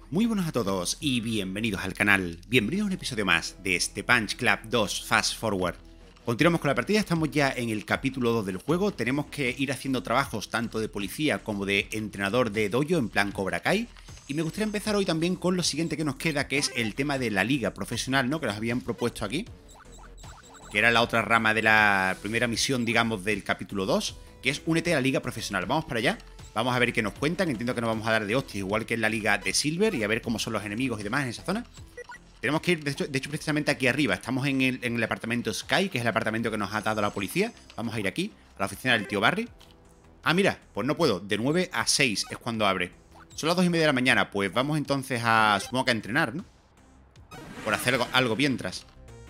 Muy buenos a todos y bienvenidos al canal. Bienvenidos a un episodio más de este Punch Club 2 Fast Forward. Continuamos con la partida, estamos ya en el capítulo 2 del juego. Tenemos que ir haciendo trabajos tanto de policía como de entrenador de dojo en plan Cobra Kai. Y me gustaría empezar hoy también con lo siguiente que nos queda, que es el tema de la liga profesional, ¿no? Que nos habían propuesto aquí, que era la otra rama de la primera misión, digamos, del capítulo 2, que es únete a la liga profesional. Vamos para allá. Vamos a ver qué nos cuentan. Entiendo que nos vamos a dar de hostias, igual que en la liga de Silver, y a ver cómo son los enemigos y demás en esa zona. Tenemos que ir, de hecho precisamente aquí arriba. Estamos en el apartamento Sky, que es el apartamento que nos ha dado la policía. Vamos a ir aquí, a la oficina del tío Barry. Ah, mira, pues no puedo. De 9 a 6 es cuando abre. Son las 2:30 de la mañana. Pues vamos entonces a, supongo que a entrenar, ¿no? Por hacer algo mientras.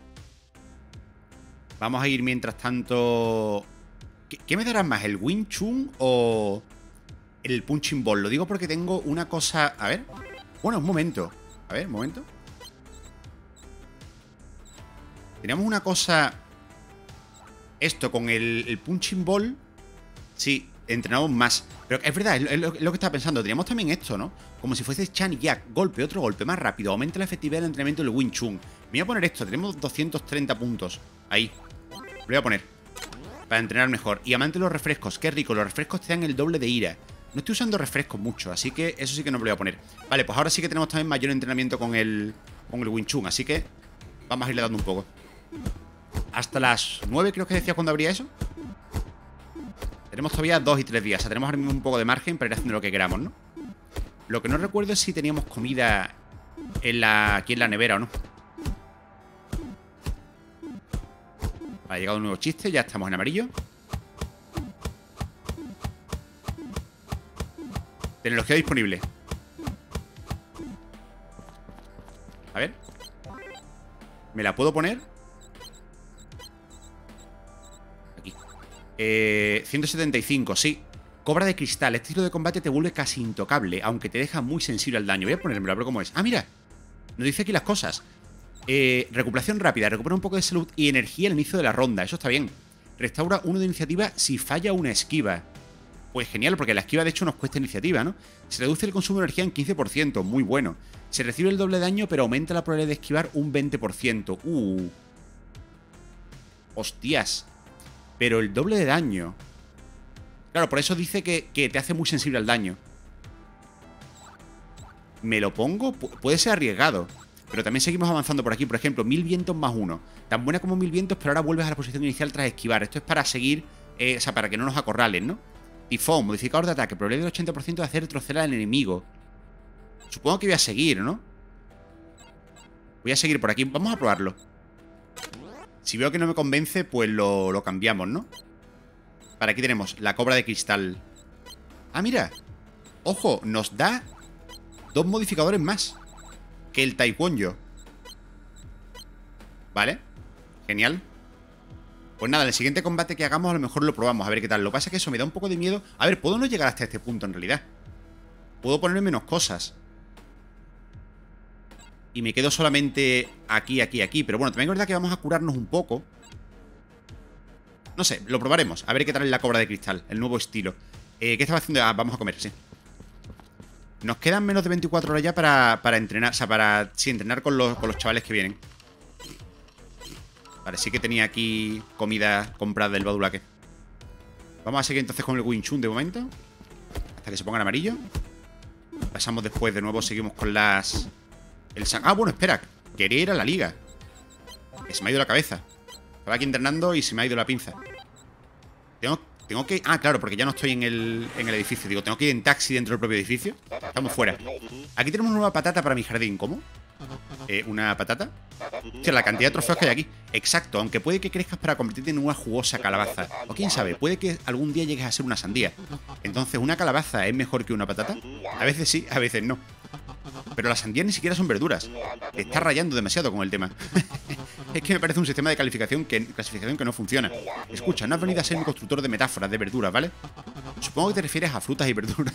Vamos a ir mientras tanto... ¿Qué me darán más? ¿El Wing Chun o el Punching Ball? Lo digo porque tengo una cosa... A ver. Bueno, un momento. A ver, un momento. Tenemos una cosa... Esto con el Punching Ball. Sí, entrenamos más. Pero es verdad, es lo que estaba pensando. Teníamos también esto, ¿no? Como si fuese Chan y Jack. Golpe, otro golpe, más rápido. Aumenta la efectividad del entrenamiento del Wing Chun. Me voy a poner esto. Tenemos 230 puntos. Ahí. Lo voy a poner. Para entrenar mejor. Y amante de los refrescos. Qué rico. Los refrescos te dan el doble de ira. No estoy usando refrescos mucho, así que eso sí que no me lo voy a poner. Vale, pues ahora sí que tenemos también mayor entrenamiento con el Wing Chun. Así que vamos a irle dando un poco. Hasta las 9 creo que decía cuando abría eso. Tenemos todavía 2 y 3 días. O sea, tenemos ahora mismo un poco de margen para ir haciendo lo que queramos, ¿no? Lo que no recuerdo es si teníamos comida aquí en la nevera o no. Ha llegado un nuevo chiste, ya estamos en amarillo. Tecnología disponible. A ver. ¿Me la puedo poner? Aquí. 175, sí. Cobra de cristal. Este estilo de combate te vuelve casi intocable, aunque te deja muy sensible al daño. Voy a ponérmelo, a ver cómo es. Ah, mira. Nos dice aquí las cosas. Recuperación rápida. Recupera un poco de salud y energía al inicio de la ronda. Eso está bien. Restaura 1 de iniciativa si falla una esquiva. Pues genial, porque la esquiva de hecho nos cuesta iniciativa, ¿no? Se reduce el consumo de energía en 15%, muy bueno. Se recibe el doble de daño, pero aumenta la probabilidad de esquivar un 20%. Hostias. Pero el doble de daño. Claro, por eso dice que te hace muy sensible al daño. ¿Me lo pongo? Puede ser arriesgado. Pero también seguimos avanzando por aquí. Por ejemplo, 1000 vientos más 1. Tan buena como 1000 vientos, pero ahora vuelves a la posición inicial tras esquivar. Esto es para seguir, o sea, para que no nos acorralen, ¿no? Tifón, modificador de ataque, probabilidad del 80% de hacer retroceder al enemigo. Supongo que voy a seguir, ¿no? Voy a seguir por aquí, vamos a probarlo. Si veo que no me convence, pues lo cambiamos, ¿no? Para aquí tenemos la cobra de cristal. Ah, mira. Ojo, nos da 2 modificadores más que el taekwondo. Vale, genial. Pues nada, en el siguiente combate que hagamos a lo mejor lo probamos, a ver qué tal. Lo que pasa es que eso me da un poco de miedo. A ver, puedo no llegar hasta este punto en realidad. Puedo ponerme menos cosas. Y me quedo solamente aquí, aquí, aquí. Pero bueno, también es verdad que vamos a curarnos un poco. No sé, lo probaremos. A ver qué tal es la cobra de cristal, el nuevo estilo. ¿Qué estaba haciendo? Ah, vamos a comer, sí. Nos quedan menos de 24 horas ya para entrenar. O sea, para, sí, entrenar con los chavales que vienen. Vale, sí que tenía aquí comida comprada del Badulaque. Vamos a seguir entonces con el Wing Chun de momento. Hasta que se ponga en amarillo. Pasamos después, de nuevo seguimos con las... Ah, bueno, espera. Quería ir a la liga. Que se me ha ido la cabeza. Estaba aquí entrenando y se me ha ido la pinza. Tengo que... Ah, claro, porque ya no estoy en el edificio. Digo, tengo que ir en taxi dentro del propio edificio. Estamos fuera. Aquí tenemos una nueva patata para mi jardín. ¿Cómo? ¿Una patata? Hostia, la cantidad de trofeos que hay aquí. Exacto, aunque puede que crezcas para convertirte en una jugosa calabaza. O quién sabe, puede que algún día llegues a ser una sandía. Entonces, ¿una calabaza es mejor que una patata? A veces sí, a veces no. Pero las sandías ni siquiera son verduras. Te estás rayando demasiado con el tema. Es que me parece un sistema de clasificación que no funciona. Escucha, no has venido a ser un constructor de metáforas de verduras, ¿vale? Supongo que te refieres a frutas y verduras.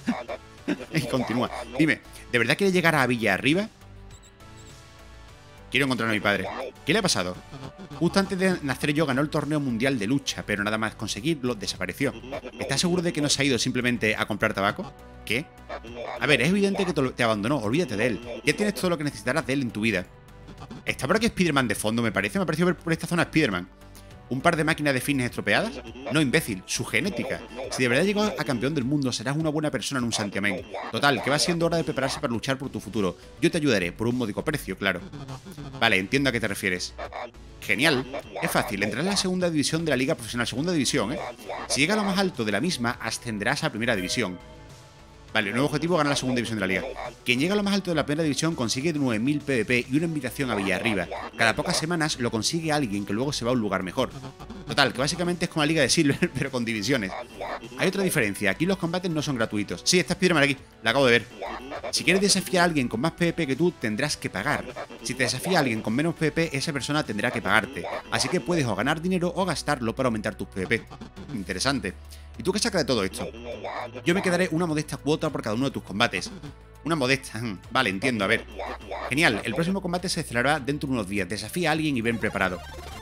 Y continúa. Dime, ¿de verdad quieres llegar a Villa Arriba? Quiero encontrar a mi padre. ¿Qué le ha pasado? Justo antes de nacer yo ganó el torneo mundial de lucha, pero nada más conseguirlo, desapareció. ¿Estás seguro de que no se ha ido simplemente a comprar tabaco? ¿Qué? A ver, es evidente que te abandonó, olvídate de él. Ya tienes todo lo que necesitarás de él en tu vida. Está por aquí Spider-Man de fondo, me parece. Me ha parecido ver por esta zona Spider-Man. ¿Un par de máquinas de fitness estropeadas? No, imbécil, su genética. Si de verdad llegó a campeón del mundo, serás una buena persona en un santiamén. Total, que va siendo hora de prepararse para luchar por tu futuro. Yo te ayudaré, por un módico precio, claro. Vale, entiendo a qué te refieres. Genial. Es fácil, entrarás en la segunda división de la liga profesional. Segunda división, ¿eh? Si llega a lo más alto de la misma, ascenderás a primera división. Vale, nuevo objetivo, ganar la segunda división de la liga. Quien llega a lo más alto de la primera división consigue 9000 PvP y una invitación a Villarriba. Cada pocas semanas lo consigue alguien que luego se va a un lugar mejor. Total, que básicamente es como la liga de Silver, pero con divisiones. Hay otra diferencia, aquí los combates no son gratuitos. Sí, está Spider-Man aquí, la acabo de ver. Si quieres desafiar a alguien con más PvP que tú, tendrás que pagar. Si te desafía a alguien con menos PvP, esa persona tendrá que pagarte. Así que puedes o ganar dinero o gastarlo para aumentar tus PvP. Interesante. ¿Y tú qué sacas de todo esto? Yo me quedaré una modesta cuota por cada uno de tus combates. Una modesta, vale, entiendo, a ver. Genial, el próximo combate se celebrará dentro de unos días. Desafía a alguien y ven preparado.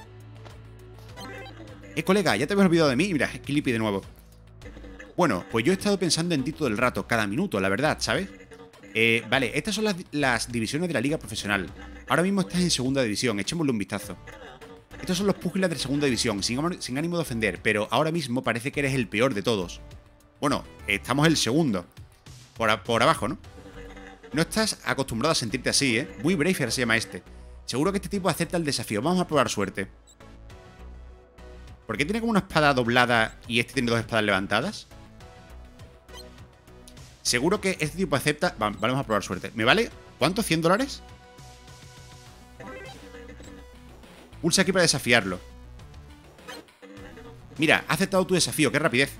Colega, ya te habías olvidado de mí. Mira, Clippy de nuevo. Bueno, pues yo he estado pensando en ti todo el rato, cada minuto, la verdad, ¿sabes? Vale, estas son las divisiones de la liga profesional. Ahora mismo estás en segunda división, echémosle un vistazo. Estos son los púgiles de segunda división, sin ánimo de ofender, pero ahora mismo parece que eres el peor de todos. Bueno, estamos el segundo. Por abajo, ¿no? No estás acostumbrado a sentirte así, ¿eh? Muy Braver se llama este. Seguro que este tipo acepta el desafío. Vamos a probar suerte. ¿Por qué tiene como una espada doblada y este tiene dos espadas levantadas? Seguro que este tipo acepta... Vamos a probar suerte. ¿Me vale? ¿Cuánto? ¿100 dólares? Pulsa aquí para desafiarlo. Mira, ha aceptado tu desafío. ¡Qué rapidez!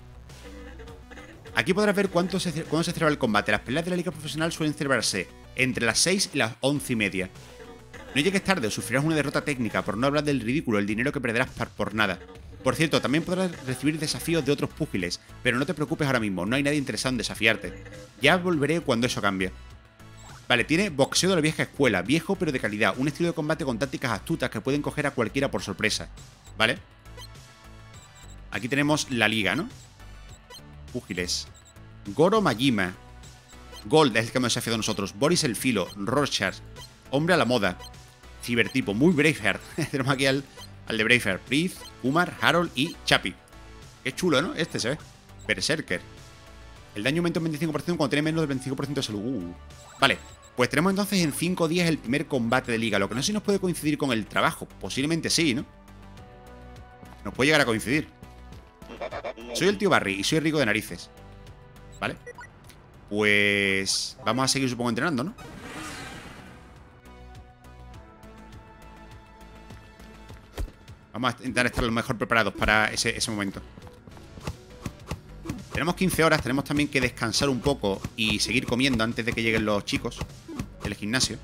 Aquí podrás ver cuándo se celebra el combate. Las peleas de la liga profesional suelen celebrarse entre las 6 y las 11:30. No llegues tarde o sufrirás una derrota técnica, por no hablar del ridículo, el dinero que perderás por nada. Por cierto, también podrás recibir desafíos de otros púgiles, pero no te preocupes ahora mismo, no hay nadie interesado en desafiarte. Ya volveré cuando eso cambie. Vale, tiene boxeo de la vieja escuela, viejo pero de calidad, un estilo de combate con tácticas astutas que pueden coger a cualquiera por sorpresa. ¿Vale? Aquí tenemos la liga, ¿no? Púgiles. Goro Majima. Gold es el que hemos desafiado nosotros. Boris el Filo. Rorschach. Hombre a la moda. Cibertipo. Muy Braveheart. Tenemos aquí al de Braveheart. Priest, Kumar, Harold y Chappie. Qué chulo, ¿no? Este se ve. Berserker. El daño aumenta un 25% cuando tiene menos del 25% de salud. Vale. Pues tenemos entonces en 5 días el primer combate de liga. Lo que no sé si nos puede coincidir con el trabajo. Posiblemente sí, ¿no? Nos puede llegar a coincidir. Soy el tío Barry y soy rico de narices. ¿Vale? Pues... vamos a seguir, supongo, entrenando, ¿no? Vamos a intentar estar lo mejor preparados para ese momento. Tenemos 15 horas, tenemos también que descansar un poco y seguir comiendo antes de que lleguen los chicos del gimnasio.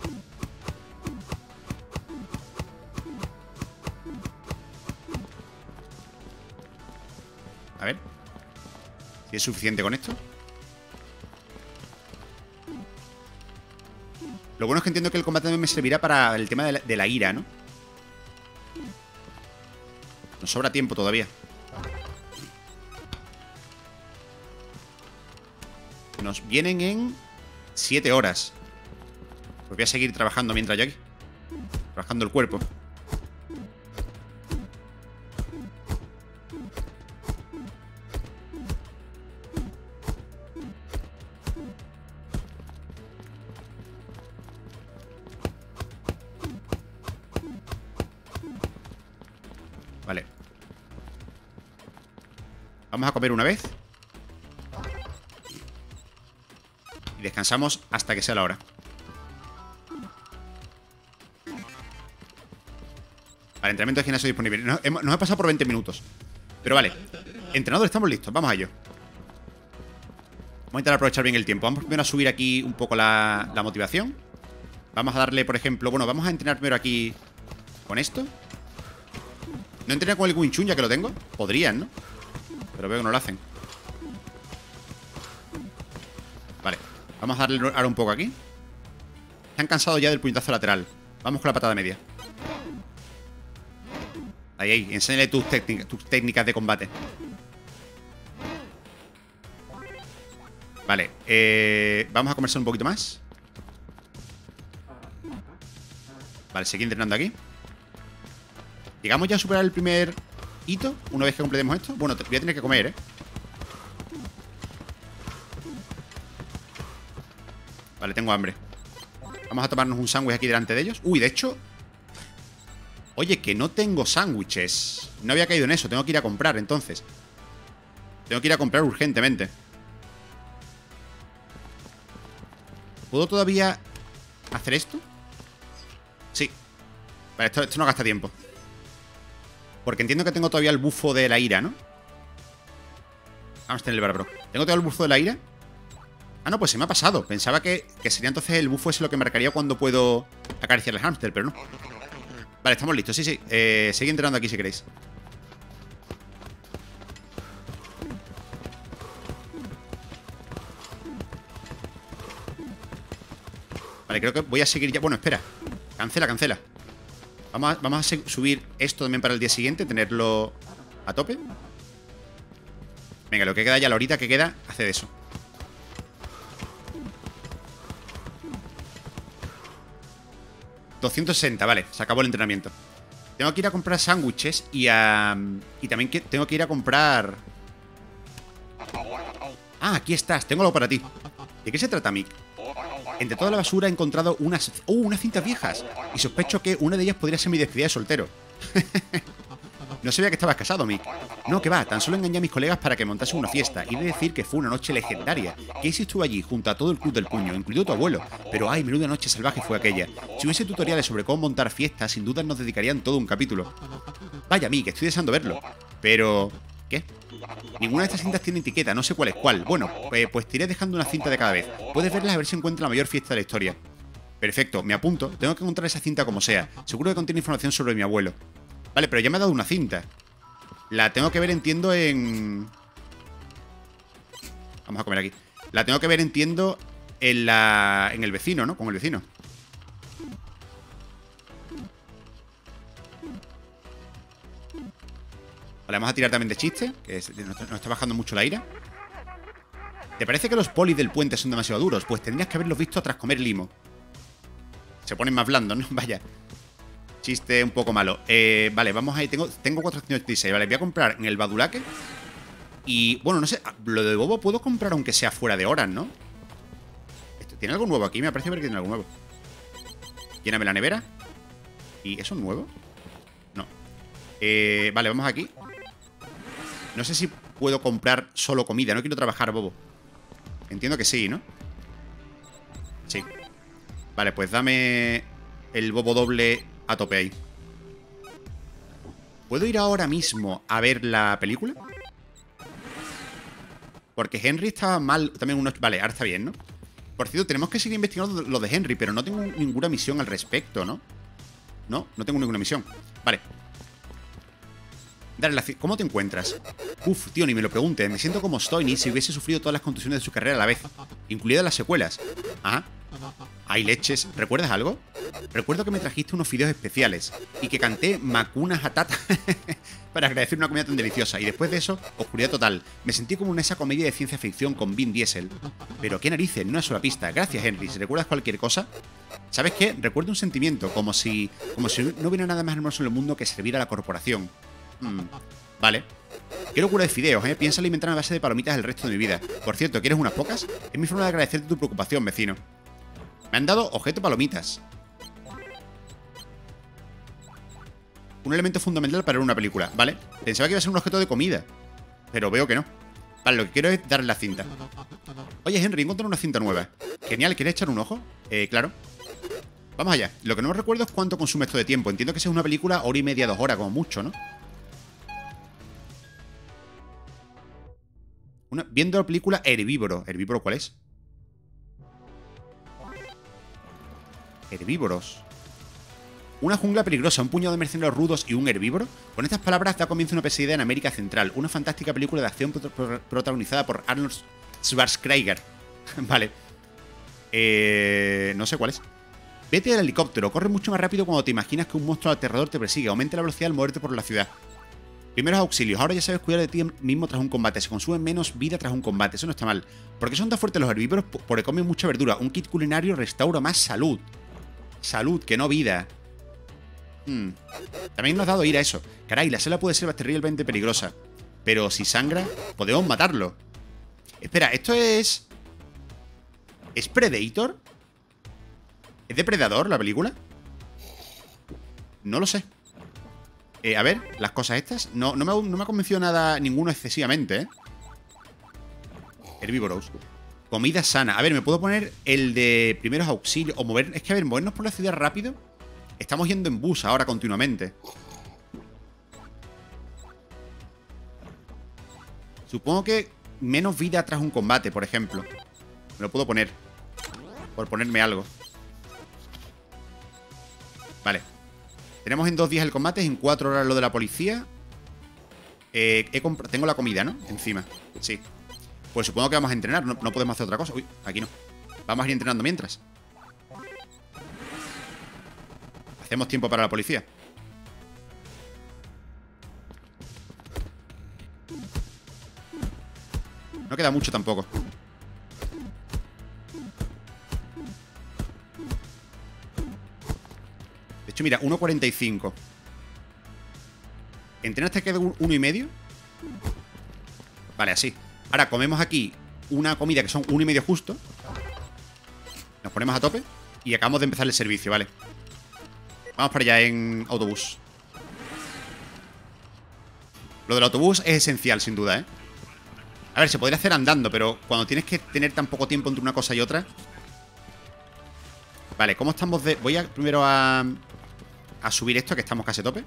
A ver si es suficiente con esto. Lo bueno es que entiendo que el combate también me servirá para el tema de la ira, ¿no? Nos sobra tiempo todavía. Nos vienen en 7 horas. Pues voy a seguir trabajando mientras yo aquí. Trabajando el cuerpo. Vale. Vamos a comer una vez. Y descansamos hasta que sea la hora. Vale, entrenamiento de gimnasio disponible. Nos ha pasado por 20 minutos. Pero vale. Entrenador, estamos listos. Vamos a ello. Vamos a intentar aprovechar bien el tiempo. Vamos primero a subir aquí un poco la motivación. Vamos a darle, por ejemplo... Bueno, vamos a entrenar primero aquí con esto. ¿No entrenar con el Wing Chun ya que lo tengo? Podrían, ¿no? Pero veo que no lo hacen. Vale. Vamos a darle ahora un poco aquí. Se han cansado ya del puñetazo lateral. Vamos con la patada media. Ahí, ahí. Enséñale tus técnicas de combate. Vale. Vamos a conversar un poquito más. Vale, seguir entrenando aquí. ¿Llegamos ya a superar el primer hito una vez que completemos esto? Bueno, voy a tener que comer, ¿eh? Vale, tengo hambre. Vamos a tomarnos un sándwich aquí delante de ellos. Uy, de hecho... Oye, que no tengo sándwiches. No había caído en eso. Tengo que ir a comprar, entonces. Tengo que ir a comprar urgentemente. ¿Puedo todavía hacer esto? Sí. Vale, esto no gasta tiempo. Porque entiendo que tengo todavía el bufo de la ira, ¿no? Vamos a tener el barbro. ¿Tengo todavía el bufo de la ira? Ah, no, pues se me ha pasado. Pensaba que sería entonces el bufo ese lo que marcaría cuando puedo acariciar el hámster, pero no. Vale, estamos listos, sí, sí. Seguid entrenando aquí si queréis. Vale, creo que voy a seguir ya. Bueno, espera. Cancela, cancela. Vamos a subir esto también para el día siguiente. Tenerlo a tope. Venga, lo que queda ya, la horita que queda, hace de eso. $260, vale, se acabó el entrenamiento. Tengo que ir a comprar sándwiches y también tengo que ir a comprar... Ah, aquí estás, tengo algo para ti. ¿De qué se trata, Mick? Entre toda la basura he encontrado unas cintas viejas. Y sospecho que una de ellas podría ser mi despedida de soltero. No sabía que estabas casado, Mick. No, que va, tan solo engañé a mis colegas para que montasen una fiesta. Y de decir que fue una noche legendaria. Casey estuvo allí, junto a todo el club del puño, incluido tu abuelo. Pero ay, menuda noche salvaje fue aquella. Si hubiese tutoriales sobre cómo montar fiestas, sin duda nos dedicarían todo un capítulo. Vaya, Mick, estoy deseando verlo. Pero... ¿qué? Ninguna de estas cintas tiene etiqueta, no sé cuál es cuál. Bueno, pues te iré dejando una cinta de cada vez. Puedes verlas a ver si encuentra la mayor fiesta de la historia. Perfecto, me apunto. Tengo que encontrar esa cinta como sea. Seguro que contiene información sobre mi abuelo. Vale, pero ya me ha dado una cinta. La tengo que ver, entiendo, en... Vamos a comer aquí. La tengo que ver, entiendo, en el vecino, ¿no? Con el vecino. Vale, vamos a tirar también de chiste, que nos está bajando mucho la ira. ¿Te parece que los polis del puente son demasiado duros? Pues tendrías que haberlos visto tras comer limo. Se ponen más blandos, ¿no? Vaya. Chiste un poco malo. Vale, vamos ahí. Tengo 486. Vale, voy a comprar en el Badulaque. Y, bueno, no sé. Lo de bobo puedo comprar aunque sea fuera de horas, ¿no? ¿Tiene algo nuevo aquí? Me parece ver que tiene algo nuevo. Lléname la nevera. ¿Y eso es nuevo? No. Vale, vamos aquí. No sé si puedo comprar solo comida. No quiero trabajar, bobo. Entiendo que sí, ¿no? Sí. Vale, pues dame el bobo doble a tope ahí. ¿Puedo ir ahora mismo a ver la película? Porque Henry estaba mal también unos... Vale, ahora está bien, ¿no? Por cierto, tenemos que seguir investigando lo de Henry, pero no tengo ninguna misión al respecto, ¿no? No tengo ninguna misión. Vale. Dale, ¿cómo te encuentras? Uf, tío, ni me lo preguntes. Me siento como Stoiny si hubiese sufrido todas las contusiones de su carrera a la vez, incluidas las secuelas. Ajá. Ay, leches. ¿Recuerdas algo? Recuerdo que me trajiste unos fideos especiales y que canté Makuna Hatata para agradecer una comida tan deliciosa. Y después de eso, oscuridad total. Me sentí como en esa comedia de ciencia ficción con Vin Diesel. Pero qué narices, no una sola pista. Gracias, Henry. Si recuerdas cualquier cosa... ¿Sabes qué? Recuerdo un sentimiento, como si no hubiera nada más hermoso en el mundo que servir a la corporación. Vale. Qué locura de fideos, ¿eh? Piensa alimentarme a base de palomitas el resto de mi vida. Por cierto, ¿quieres unas pocas? Es mi forma de agradecerte tu preocupación, vecino. Me han dado objeto palomitas. Un elemento fundamental para una película, ¿vale? Pensaba que iba a ser un objeto de comida, pero veo que no. Vale, lo que quiero es darle la cinta. Oye, Henry, encontré una cinta nueva. Genial, ¿quieres echar un ojo? Claro. Vamos allá. Lo que no me recuerdo es cuánto consume esto de tiempo. Entiendo que sea una película hora y media, 2 horas, como mucho, ¿no? Viendo la película Herbívoro. ¿Herbívoro cuál es? Herbívoros. Una jungla peligrosa, un puñado de mercenarios rudos y un herbívoro. Con estas palabras da comienzo una pesadilla en América Central. Una fantástica película de acción protagonizada por Arnold Schwarzenegger. Vale. No sé cuál es. Vete del helicóptero. Corre mucho más rápido cuando te imaginas que un monstruo aterrador te persigue. Aumenta la velocidad al moverte por la ciudad. Primeros auxilios. Ahora ya sabes cuidar de ti mismo tras un combate. Se consume menos vida tras un combate. Eso no está mal. ¿Por qué son tan fuertes los herbívoros? Porque comen mucha verdura. Un kit culinario restaura más salud. Salud, que no vida. También nos ha dado ir a eso. Caray, la selva puede ser terriblemente peligrosa. Pero si sangra, podemos matarlo. Espera, ¿esto es... ¿Es Predator? ¿Es Depredador la película? No lo sé. A ver, las cosas estas. No me ha convencido nada, ninguno excesivamente, ¿eh? Herbívoros. Comida sana. A ver, ¿me puedo poner el de primeros auxilios? O mover... Es que, a ver, movernos por la ciudad rápido. Estamos yendo en bus ahora continuamente. Supongo que menos vida tras un combate, por ejemplo. Me lo puedo poner. Por ponerme algo. Vale. Tenemos en 2 días el combate, en 4 horas lo de la policía. Tengo la comida, ¿no? Encima. Sí. Pues supongo que vamos a entrenar. No podemos hacer otra cosa. Uy, aquí no. Vamos a ir entrenando mientras. Hacemos tiempo para la policía. No queda mucho tampoco. De hecho, mira, 1.45. ¿Entrenas te queda 1,5? Vale, así. Ahora comemos aquí una comida que son 1,5 justo. Nos ponemos a tope. Y acabamos de empezar el servicio, vale. Vamos para allá en autobús. Lo del autobús es esencial, sin duda, ¿eh? A ver, se podría hacer andando, pero cuando tienes que tener tan poco tiempo entre una cosa y otra. Vale, ¿cómo estamos de...? Voy primero a subir esto, que estamos casi a tope.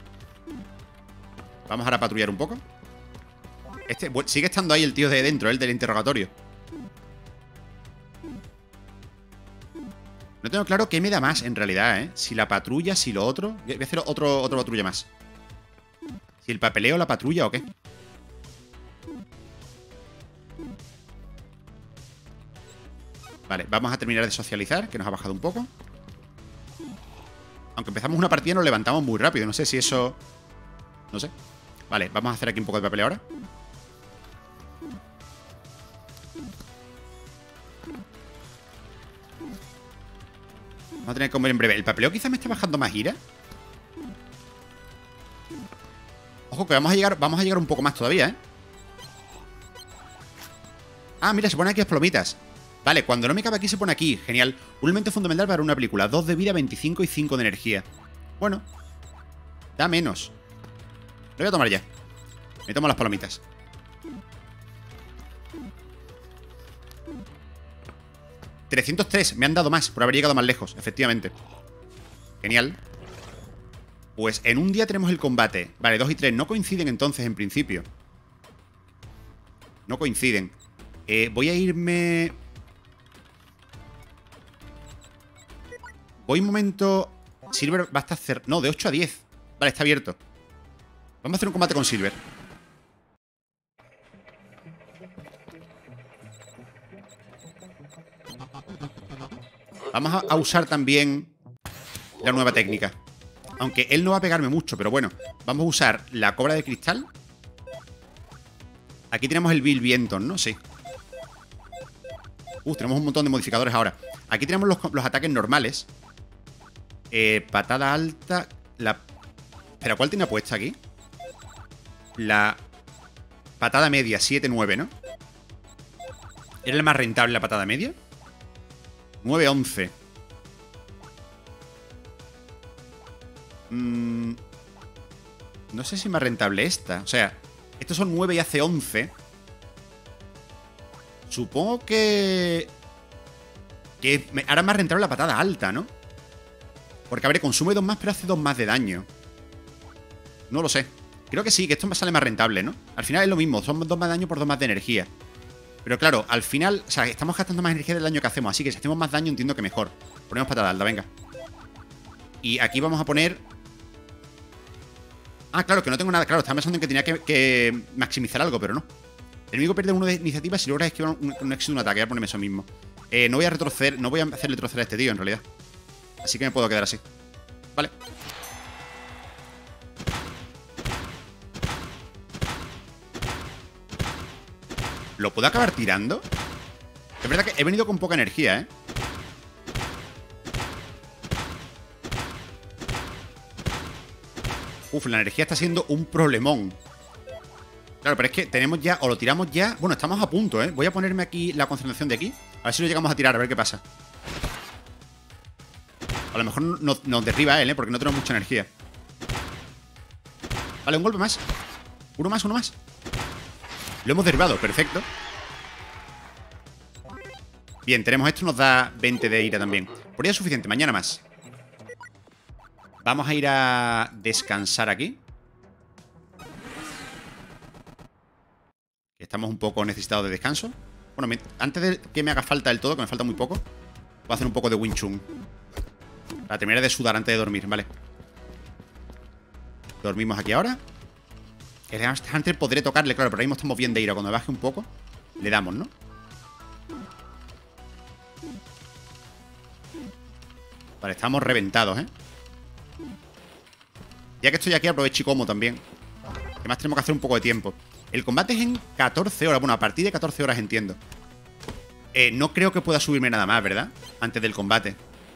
Vamos ahora a patrullar un poco. Sigue estando ahí el tío de dentro, el del interrogatorio. No tengo claro qué me da más, en realidad, ¿eh? Si la patrulla, si lo otro... Voy a hacer otro patrulla más. Si el papeleo, la patrulla o qué. Vale, vamos a terminar de socializar, que nos ha bajado un poco. Aunque empezamos una partida nos levantamos muy rápido. No sé si eso... No sé. Vale, vamos a hacer aquí un poco de papeleo ahora. Vamos a tener que comer en breve. El papeleo quizás me está bajando más ira. Ojo que vamos a llegar un poco más todavía, ¿eh? Ah, mira, se ponen aquí las palomitas. Vale, cuando no me cabe aquí se pone aquí. Genial. Un elemento fundamental para una película. 2 de vida, 25 y 5 de energía. Bueno. Da menos. Lo voy a tomar ya. Me tomo las palomitas. $303. Me han dado más por haber llegado más lejos, efectivamente. Genial. Pues en un día tenemos el combate. Vale, 2 y 3. No coinciden entonces en principio. No coinciden. Voy a irme... Voy un momento... Silver va a estar cerrado. No, de 8 a 10. Vale, está abierto. Vamos a hacer un combate con Silver. Vamos a usar también la nueva técnica. Aunque él no va a pegarme mucho, pero bueno. Vamos a usar la cobra de cristal. Aquí tenemos el Bill Vienton, ¿no? Sí. Tenemos un montón de modificadores ahora. Aquí tenemos los ataques normales. Patada alta. ¿Pero cuál tiene puesta aquí? La patada media, 7-9, ¿no? ¿Era la más rentable la patada media? 9-11. No sé si es más rentable esta. O sea, estos son 9 y hace 11. Supongo que ahora es más rentable la patada alta, ¿no? Porque, a ver, consume 2 más, pero hace 2 más de daño. No lo sé. Creo que sí, que esto me sale más rentable, ¿no? Al final es lo mismo, son 2 más de daño por 2 más de energía. Pero claro, al final, o sea, estamos gastando más energía del daño que hacemos. Así que si hacemos más daño entiendo que mejor. Ponemos patada alta, venga. Y aquí vamos a poner... Ah, claro, que no tengo nada. Claro, estaba pensando en que tenía que maximizar algo, pero no. El enemigo pierde 1 de iniciativa si logras esquivar un éxito de un ataque. Voy a ponerme eso mismo. No voy a retroceder, no voy a hacerle retroceder a este tío, en realidad. Así que me puedo quedar así. Vale. ¿Lo puedo acabar tirando? Es verdad que he venido con poca energía, ¿eh? Uf, la energía está siendo un problemón. Claro, pero es que tenemos ya... O lo tiramos ya... Bueno, estamos a punto, ¿eh? Voy a ponerme aquí la concentración de aquí. A ver si lo llegamos a tirar, a ver qué pasa. A lo mejor nos derriba él, ¿eh? Porque no tenemos mucha energía. Vale, un golpe más. Uno más, uno más. Lo hemos derribado, perfecto. Bien, tenemos esto, nos da 20 de ira también. Por día es suficiente, mañana más. Vamos a ir a descansar aquí. Estamos un poco necesitados de descanso. Bueno, antes de que me haga falta del todo, que me falta muy poco, voy a hacer un poco de Wing Chun para terminar de sudar antes de dormir, ¿vale? Dormimos aquí ahora. El Hunter podré tocarle, claro, pero ahora mismo estamos bien de ira. Cuando baje un poco, le damos, ¿no? Vale, estamos reventados, ¿eh? Ya que estoy aquí, aprovecho y como también. Además tenemos que hacer un poco de tiempo. El combate es en 14 horas. Bueno, a partir de 14 horas entiendo. No creo que pueda subirme nada más, ¿verdad? Antes del combate.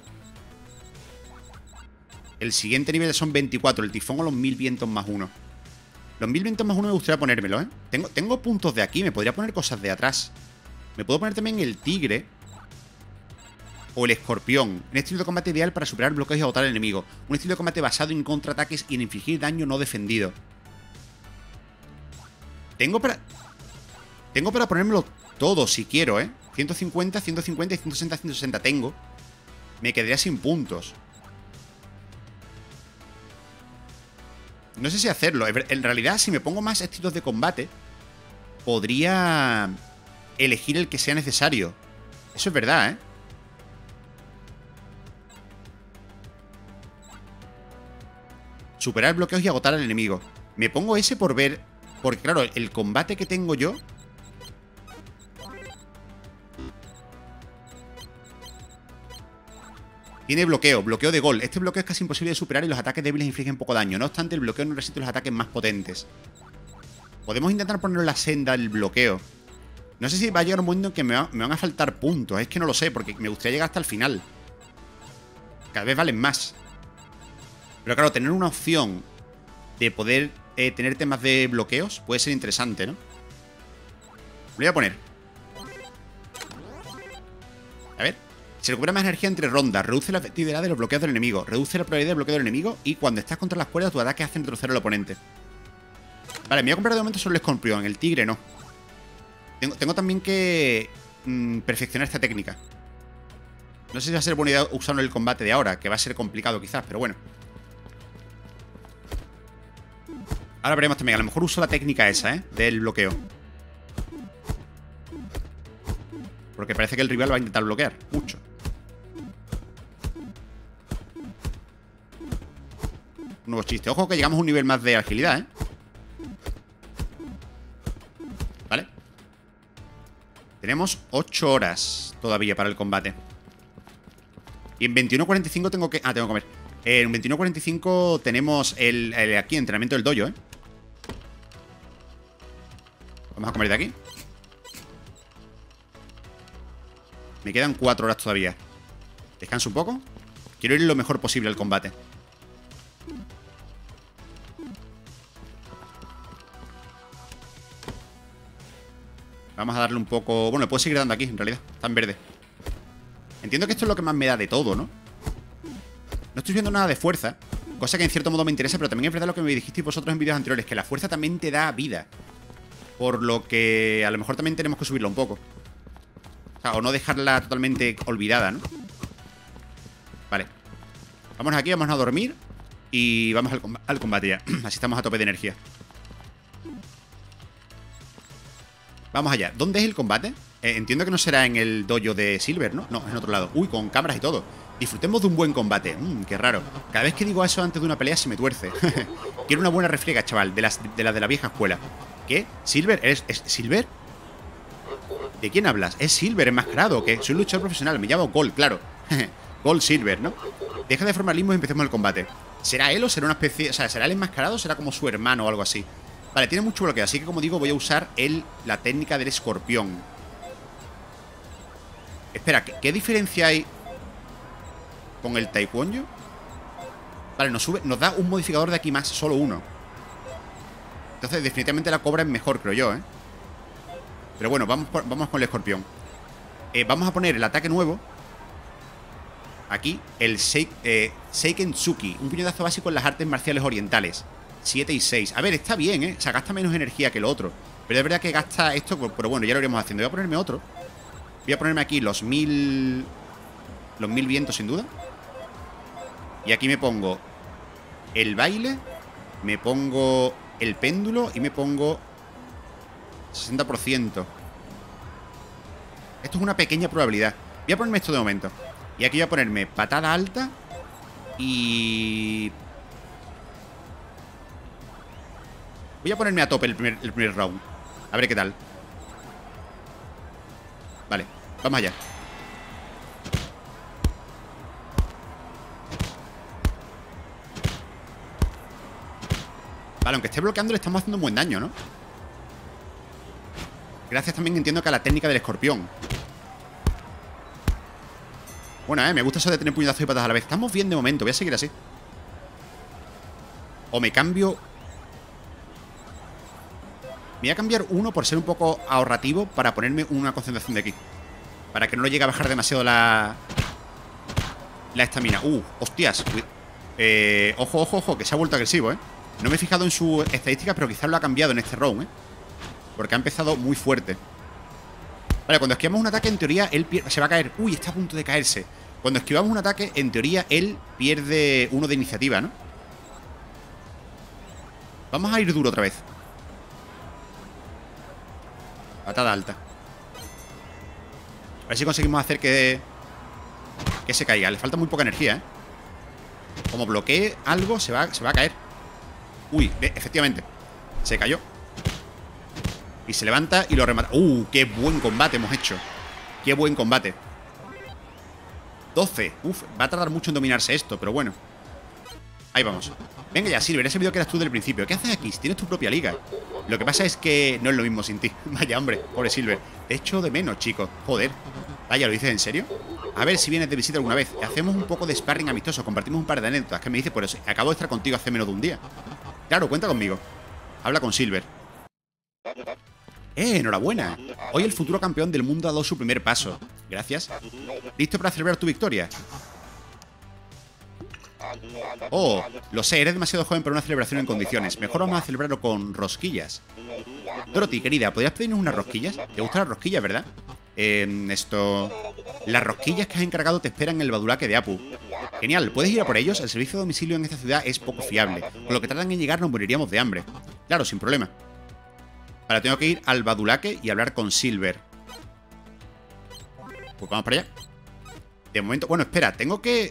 El siguiente nivel son 24. El tifón o los 1000 vientos más 1. Los 1000 vientos más 1 me gustaría ponérmelo, ¿eh? Tengo puntos de aquí. Me podría poner cosas de atrás. Me puedo poner también el tigre o el escorpión. Un estilo de combate ideal para superar bloqueos y agotar al enemigo. Un estilo de combate basado en contraataques y en infligir daño no defendido. Tengo para ponérmelo todo si quiero, ¿eh? 150, 150 y 160, 160 tengo. Me quedaría sin puntos. No sé si hacerlo. En realidad, si me pongo más estilos de combate, podría elegir el que sea necesario. Eso es verdad, ¿eh? Superar bloqueos y agotar al enemigo. Me pongo ese por ver... Porque claro, el combate que tengo yo... Tiene bloqueo de gol. Este bloqueo es casi imposible de superar y los ataques débiles infligen poco daño. No obstante, el bloqueo no resiste los ataques más potentes. Podemos intentar poner en la senda el bloqueo. No sé si va a llegar un momento en que me van a faltar puntos. Es que no lo sé, porque me gustaría llegar hasta el final. Cada vez valen más. Pero claro, tener una opción de poder tener temas de bloqueos puede ser interesante, ¿no? Lo voy a poner. A ver. Se recupera más energía entre rondas. Reduce la efectividad de los bloqueos del enemigo. Reduce la probabilidad de bloqueo del enemigo. Y cuando estás contra las cuerdas, tus ataques hacen retroceder al oponente. Vale, me voy a comprar de momento solo el escorpión. El tigre no. Tengo también que perfeccionar esta técnica. No sé si va a ser buena idea usarlo en el combate de ahora, que va a ser complicado quizás, pero bueno. Ahora veremos también. A lo mejor uso la técnica esa, del bloqueo. Porque parece que el rival va a intentar bloquear. Mucho. Un nuevo chiste. Ojo que llegamos a un nivel más de agilidad, Vale. Tenemos 8 horas todavía para el combate. Y en 21:45 tengo que... tengo que comer. En 21:45 tenemos aquí, entrenamiento del dojo, Vamos a comer de aquí. Me quedan 4 horas todavía. Descanso un poco. Quiero ir lo mejor posible al combate. Vamos a darle un poco... Bueno, le puedo seguir dando aquí, en realidad. Está en verde. Entiendo que esto es lo que más me da de todo, ¿no? No estoy viendo nada de fuerza. Cosa que en cierto modo me interesa, pero también es verdad lo que me dijisteis vosotros en vídeos anteriores, que la fuerza también te da vida. Por lo que a lo mejor también tenemos que subirla un poco. O sea, o no dejarla totalmente olvidada, ¿no? Vale. Vámonos aquí, vamos a dormir. Y vamos al combate ya. Así estamos a tope de energía. Vamos allá. ¿Dónde es el combate? Entiendo que no será en el dojo de Silver, ¿no? No, es en otro lado. Uy, con cámaras y todo. Disfrutemos de un buen combate. Qué raro. Cada vez que digo eso antes de una pelea se me tuerce. Quiero una buena refriega, chaval. De las de la vieja escuela. ¿Qué? ¿Silver? ¿Es Silver? ¿De quién hablas? ¿Es Silver enmascarado o qué? Soy un luchador profesional. Me llamo Gold, claro. Gold Silver, ¿no? Deja de formalismo y empecemos el combate. ¿Será él o será una especie... O sea, ¿será el enmascarado o será como su hermano o algo así? Vale, tiene mucho bloqueo, así que como digo, voy a usar la técnica del escorpión. Espera, ¿qué diferencia hay con el taekwondo? Vale, nos da un modificador de aquí más, solo uno. Entonces, definitivamente la cobra es mejor, creo yo, ¿eh? Pero bueno, vamos con el escorpión. Vamos a poner el ataque nuevo. Aquí, el Seikentsuki, un puñetazo básico en las artes marciales orientales. 7 y 6. A ver, está bien, ¿eh? O sea, gasta menos energía que el otro. Pero es verdad que gasta esto, pero bueno, ya lo iremos haciendo. Voy a ponerme otro. Voy a ponerme aquí los 1000 vientos, sin duda. Y aquí me pongo el baile, me pongo el péndulo y me pongo 60%. Esto es una pequeña probabilidad. Voy a ponerme esto de momento. Y aquí voy a ponerme patada alta y... voy a ponerme a tope el primer round. A ver qué tal. Vale, vamos allá. Vale, aunque esté bloqueando le estamos haciendo un buen daño, ¿no? Gracias también, entiendo, que a la técnica del escorpión. Bueno, me gusta eso de tener puñetazos y patas a la vez. Estamos bien de momento, voy a seguir así. O me cambio... me voy a cambiar uno por ser un poco ahorrativo para ponerme una concentración de aquí. Para que no le llegue a bajar demasiado la estamina. Hostias. Ojo, ojo, ojo, que se ha vuelto agresivo, ¿eh? No me he fijado en sus estadísticas, pero quizás lo ha cambiado en este round, ¿eh? Porque ha empezado muy fuerte. Vale, cuando esquivamos un ataque, en teoría, él se va a caer. Uy, está a punto de caerse. Cuando esquivamos un ataque, en teoría, él pierde uno de iniciativa, ¿no? Vamos a ir duro otra vez. Patada alta. A ver si conseguimos hacer que se caiga. Le falta muy poca energía, ¿eh? Como bloquee algo, se va a caer. Uy, efectivamente. Se cayó. Y se levanta y lo remata. ¡Qué buen combate hemos hecho! ¡Qué buen combate! 12. Va a tardar mucho en dominarse esto, pero bueno. Ahí vamos. Venga ya, Silver, ese vídeo que eras tú del principio. ¿Qué haces aquí? Tienes tu propia liga. Lo que pasa es que no es lo mismo sin ti. Vaya, hombre, pobre Silver. Te echo de menos, chicos. Joder. Vaya, ¿lo dices en serio? A ver si vienes de visita alguna vez. Hacemos un poco de sparring amistoso. Compartimos un par de anécdotas. ¿Qué me dices por eso? Acabo de estar contigo hace menos de un día. Claro, cuenta conmigo. Habla con Silver. Enhorabuena. Hoy el futuro campeón del mundo ha dado su primer paso. Gracias. ¿Listo para celebrar tu victoria? Oh, lo sé, eres demasiado joven para una celebración en condiciones. Mejor vamos a celebrarlo con rosquillas. Dorothy, querida, ¿podrías pedirnos unas rosquillas? ¿Te gustan las rosquillas, verdad? Las rosquillas que has encargado te esperan en el badulaque de Apu. Genial, ¿puedes ir a por ellos? El servicio de domicilio en esta ciudad es poco fiable. Con lo que tardan en llegar nos moriríamos de hambre. Claro, sin problema. Ahora tengo que ir al badulaque y hablar con Silver. Pues vamos para allá. De momento... Bueno, espera, tengo que...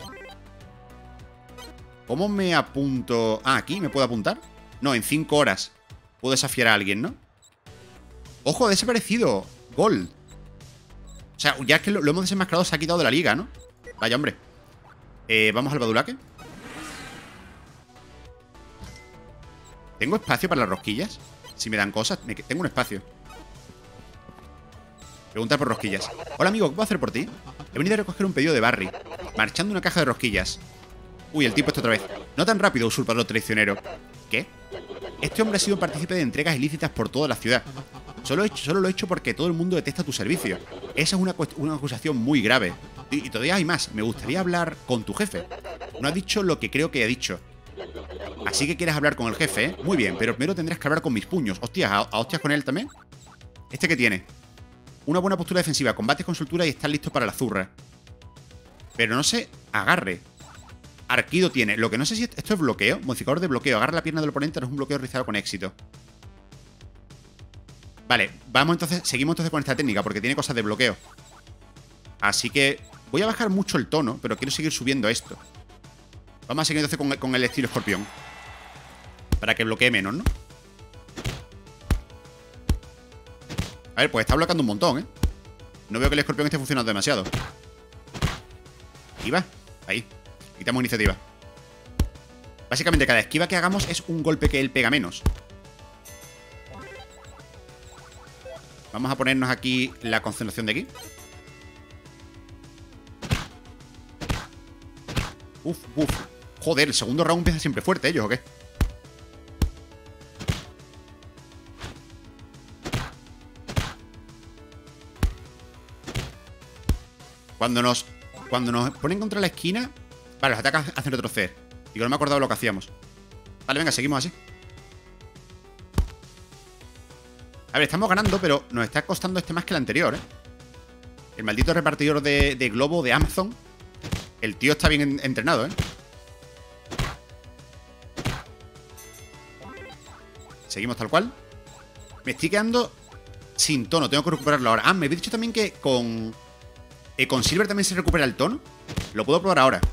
¿Cómo me apunto? Ah, ¿aquí me puedo apuntar? No, en 5 horas puedo desafiar a alguien, ¿no? ¡Ojo, ha desaparecido! Gold. O sea, ya es que lo hemos desenmascarado, se ha quitado de la liga, ¿no? Vaya, hombre. Vamos al badulaque. ¿Tengo espacio para las rosquillas? Si me dan cosas, tengo un espacio. Preguntar por rosquillas. Hola, amigo, ¿qué puedo hacer por ti? He venido a recoger un pedido de Barry. Marchando una caja de rosquillas. Uy, el tipo está otra vez. No tan rápido, usurpador traicionero. ¿Qué? Este hombre ha sido partícipe de entregas ilícitas por toda la ciudad. Solo lo he hecho porque todo el mundo detesta tu servicio. Esa es una acusación muy grave. Y todavía hay más. Me gustaría hablar con tu jefe. No ha dicho lo que creo que ha dicho. Así que quieres hablar con el jefe, ¿eh? Muy bien, pero primero tendrás que hablar con mis puños. Hostias, ¿a hostias con él también? ¿Este qué tiene? Una buena postura defensiva, combates con soltura y estás listo para la zurra. Pero no sé, agarre. Arquido tiene. Lo que no sé si esto es bloqueo. Modificador de bloqueo. Agarra la pierna del oponente, no es un bloqueo realizado con éxito. Vale, vamos entonces. Seguimos entonces con esta técnica porque tiene cosas de bloqueo. Así que voy a bajar mucho el tono, pero quiero seguir subiendo esto. Vamos a seguir entonces con el estilo escorpión. Para que bloquee menos, ¿no? A ver, pues está bloqueando un montón, ¿eh? No veo que el escorpión esté funcionando demasiado. Y va. Ahí. Quitamos iniciativa. Básicamente cada esquiva que hagamos es un golpe que él pega menos. Vamos a ponernos aquí la concentración de aquí. Uf. Joder, el segundo round empieza siempre fuerte, ellos, ¿o qué? Cuando nos ponen contra la esquina... Vale, los ataques hacen retroceder. Digo, no me he acordado lo que hacíamos. Vale, venga, seguimos así. A ver, estamos ganando, pero nos está costando este más que el anterior, ¿eh? El maldito repartidor de globo de Amazon. El tío está bien entrenado, ¿eh? Seguimos tal cual. Me estoy quedando sin tono, tengo que recuperarlo ahora. Ah, me habéis dicho también que con Silver también se recupera el tono. Lo puedo probar ahora.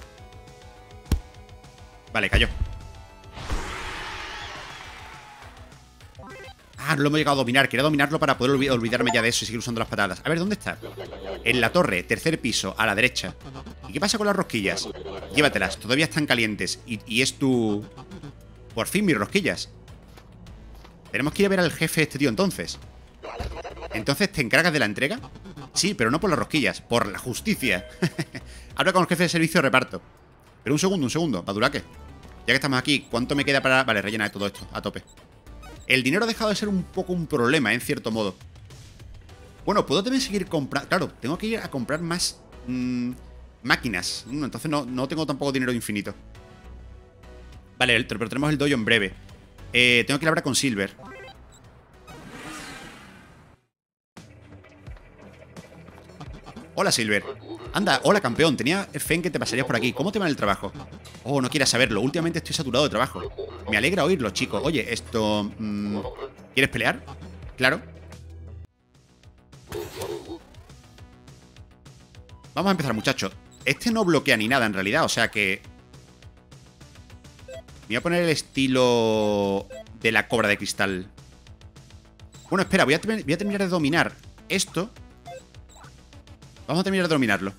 Vale, cayó. Ah, no lo hemos llegado a dominar. Quería dominarlo para poder olvidarme ya de eso y seguir usando las patadas. A ver, ¿dónde está? En la torre, tercer piso, a la derecha. ¿Y qué pasa con las rosquillas? Llévatelas, todavía están calientes. Y es tu... Por fin, mis rosquillas. Tenemos que ir a ver al jefe este tío entonces. ¿Entonces te encargas de la entrega? Sí, pero no por las rosquillas, por la justicia. Habla con el jefe de servicio de reparto. Pero un segundo, Badulaque. Ya que estamos aquí, ¿cuánto me queda para...? Vale, rellena todo esto, a tope. El dinero ha dejado de ser un poco un problema, en cierto modo. Bueno, puedo también seguir comprando... Claro, tengo que ir a comprar más máquinas. Entonces no tengo tampoco dinero infinito. Vale, pero tenemos el dojo en breve. Tengo que ir a hablar con Silver. Hola, Silver. Anda, hola, campeón. Tenía fe en que te pasarías por aquí. ¿Cómo te va en el trabajo? Oh, no quieras saberlo. Últimamente estoy saturado de trabajo. Me alegra oírlo, chico. Oye, esto... ¿quieres pelear? Claro. Vamos a empezar, muchachos. Este no bloquea ni nada, en realidad. O sea que... Me voy a poner el estilo de la cobra de cristal. Bueno, espera. Voy a terminar de dominar esto. Vamos a terminar de dominarlo.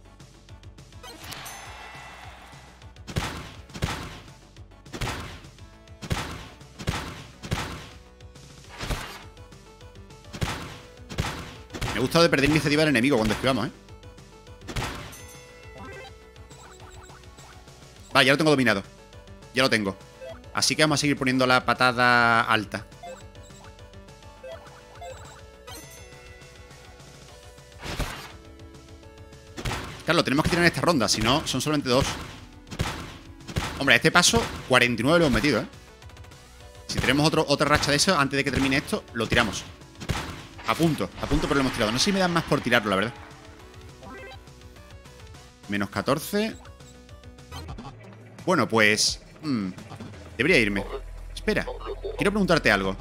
Me ha gustado de perder iniciativa del enemigo cuando esquivamos, ¿eh? Vale, ya lo tengo dominado. Ya lo tengo. Así que vamos a seguir poniendo la patada alta. Claro, lo tenemos que tirar en esta ronda. Si no, son solamente dos. Hombre, a este paso 49 lo hemos metido, ¿eh? Si tenemos otra racha de eso, antes de que termine esto, lo tiramos. A punto, pero lo hemos tirado. No sé si me dan más por tirarlo, la verdad. Menos 14. Bueno, pues... debería irme. Espera, quiero preguntarte algo.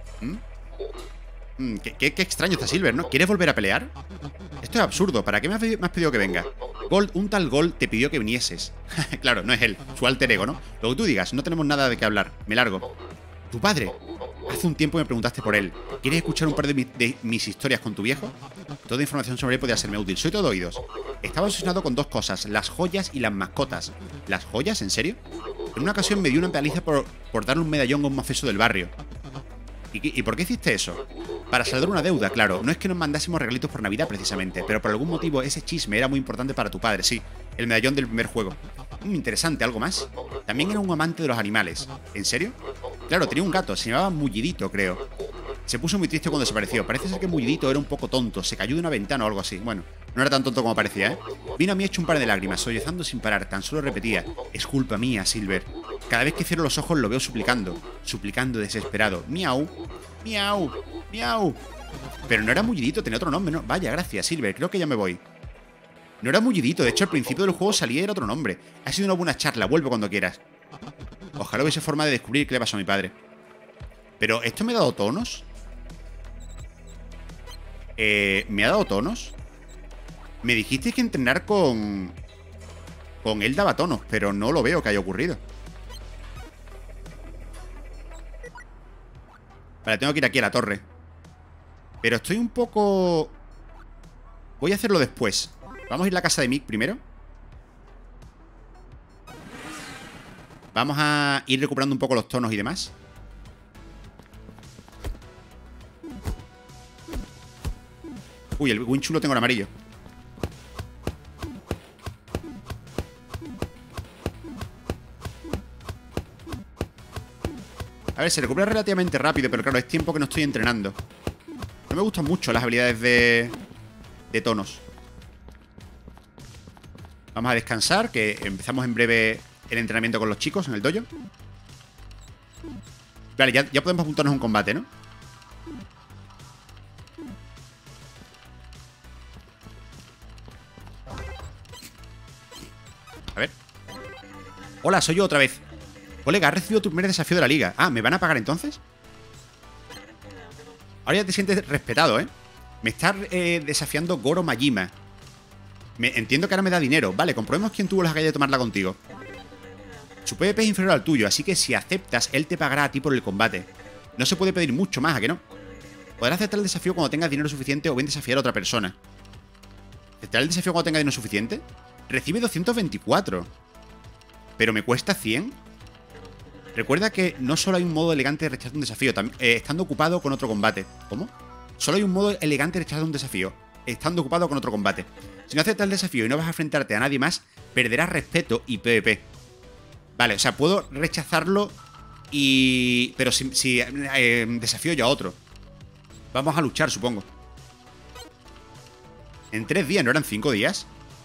Qué extraño está Silver, ¿no? ¿Quieres volver a pelear? Esto es absurdo. ¿Para qué me has pedido que venga? Gold, un tal Gold te pidió que vinieses. Claro, no es él, su alter ego, ¿no? Lo que tú digas, no tenemos nada de qué hablar. Me largo. ¿Tu padre? Hace un tiempo me preguntaste por él. ¿Quieres escuchar un par de mis historias con tu viejo? Toda información sobre él podría serme útil. Soy todo oídos. Estaba obsesionado con dos cosas, las joyas y las mascotas. ¿Las joyas? ¿En serio? En una ocasión me dio una paliza por darle un medallón a un mafioso del barrio. ¿Y por qué hiciste eso? Para saldar una deuda, claro. No es que nos mandásemos regalitos por Navidad, precisamente, pero por algún motivo ese chisme era muy importante para tu padre, sí. El medallón del primer juego. Interesante, ¿algo más? También era un amante de los animales. ¿En serio? Claro, tenía un gato, se llamaba Mullidito, creo. Se puso muy triste cuando desapareció. Parece ser que Mullidito era un poco tonto, se cayó de una ventana o algo así. Bueno, no era tan tonto como parecía, ¿eh? Vino a mí hecho un par de lágrimas, sollozando sin parar, tan solo repetía: es culpa mía, Silver. Cada vez que cierro los ojos lo veo suplicando desesperado. Miau, miau, miau. Pero no era Mullidito, tenía otro nombre, ¿no? Vaya, gracias, Silver, creo que ya me voy. No era Mullidito, de hecho al principio del juego salía y era otro nombre. Ha sido una buena charla, vuelve cuando quieras. Ojalá hubiese forma de descubrir qué le pasó a mi padre. Pero, ¿esto me ha dado tonos? ¿Me ha dado tonos? Me dijisteis que entrenar con él daba tonos, pero no lo veo que haya ocurrido. Vale, tengo que ir aquí a la torre. Pero estoy un poco... Voy a hacerlo después. Vamos a ir a la casa de Mick primero. Vamos a ir recuperando un poco los tonos y demás. Uy, el Winchu lo tengo en amarillo. A ver, se recupera relativamente rápido, pero claro, es tiempo que no estoy entrenando. No me gustan mucho las habilidades de tonos. Vamos a descansar, que empezamos en breve el entrenamiento con los chicos en el dojo. Vale, ya podemos apuntarnos a un combate, ¿no? A ver. Hola, soy yo otra vez. Colega, has recibido tu primer desafío de la liga. Ah, ¿me van a pagar entonces? Ahora ya te sientes respetado, ¿eh? Me está desafiando Goro Majima. Entiendo que ahora me da dinero. Vale, comprobemos quién tuvo las agallas de tomarla contigo. Su PvP es inferior al tuyo, así que si aceptas, él te pagará a ti por el combate. No se puede pedir mucho más, ¿a que no? Podrás aceptar el desafío cuando tengas dinero suficiente o bien desafiar a otra persona. ¿Aceptar el desafío cuando tenga dinero suficiente? Recibe 224. ¿Pero me cuesta 100? Recuerda que no solo hay un modo elegante de rechazar un desafío, estando ocupado con otro combate. ¿Cómo? Solo hay un modo elegante de rechazar un desafío, estando ocupado con otro combate. Si no aceptas el desafío y no vas a enfrentarte a nadie más, perderás respeto y PvP. Vale, o sea, puedo rechazarlo pero si desafío yo a otro. Vamos a luchar, supongo. En 3 días, ¿no eran 5 días?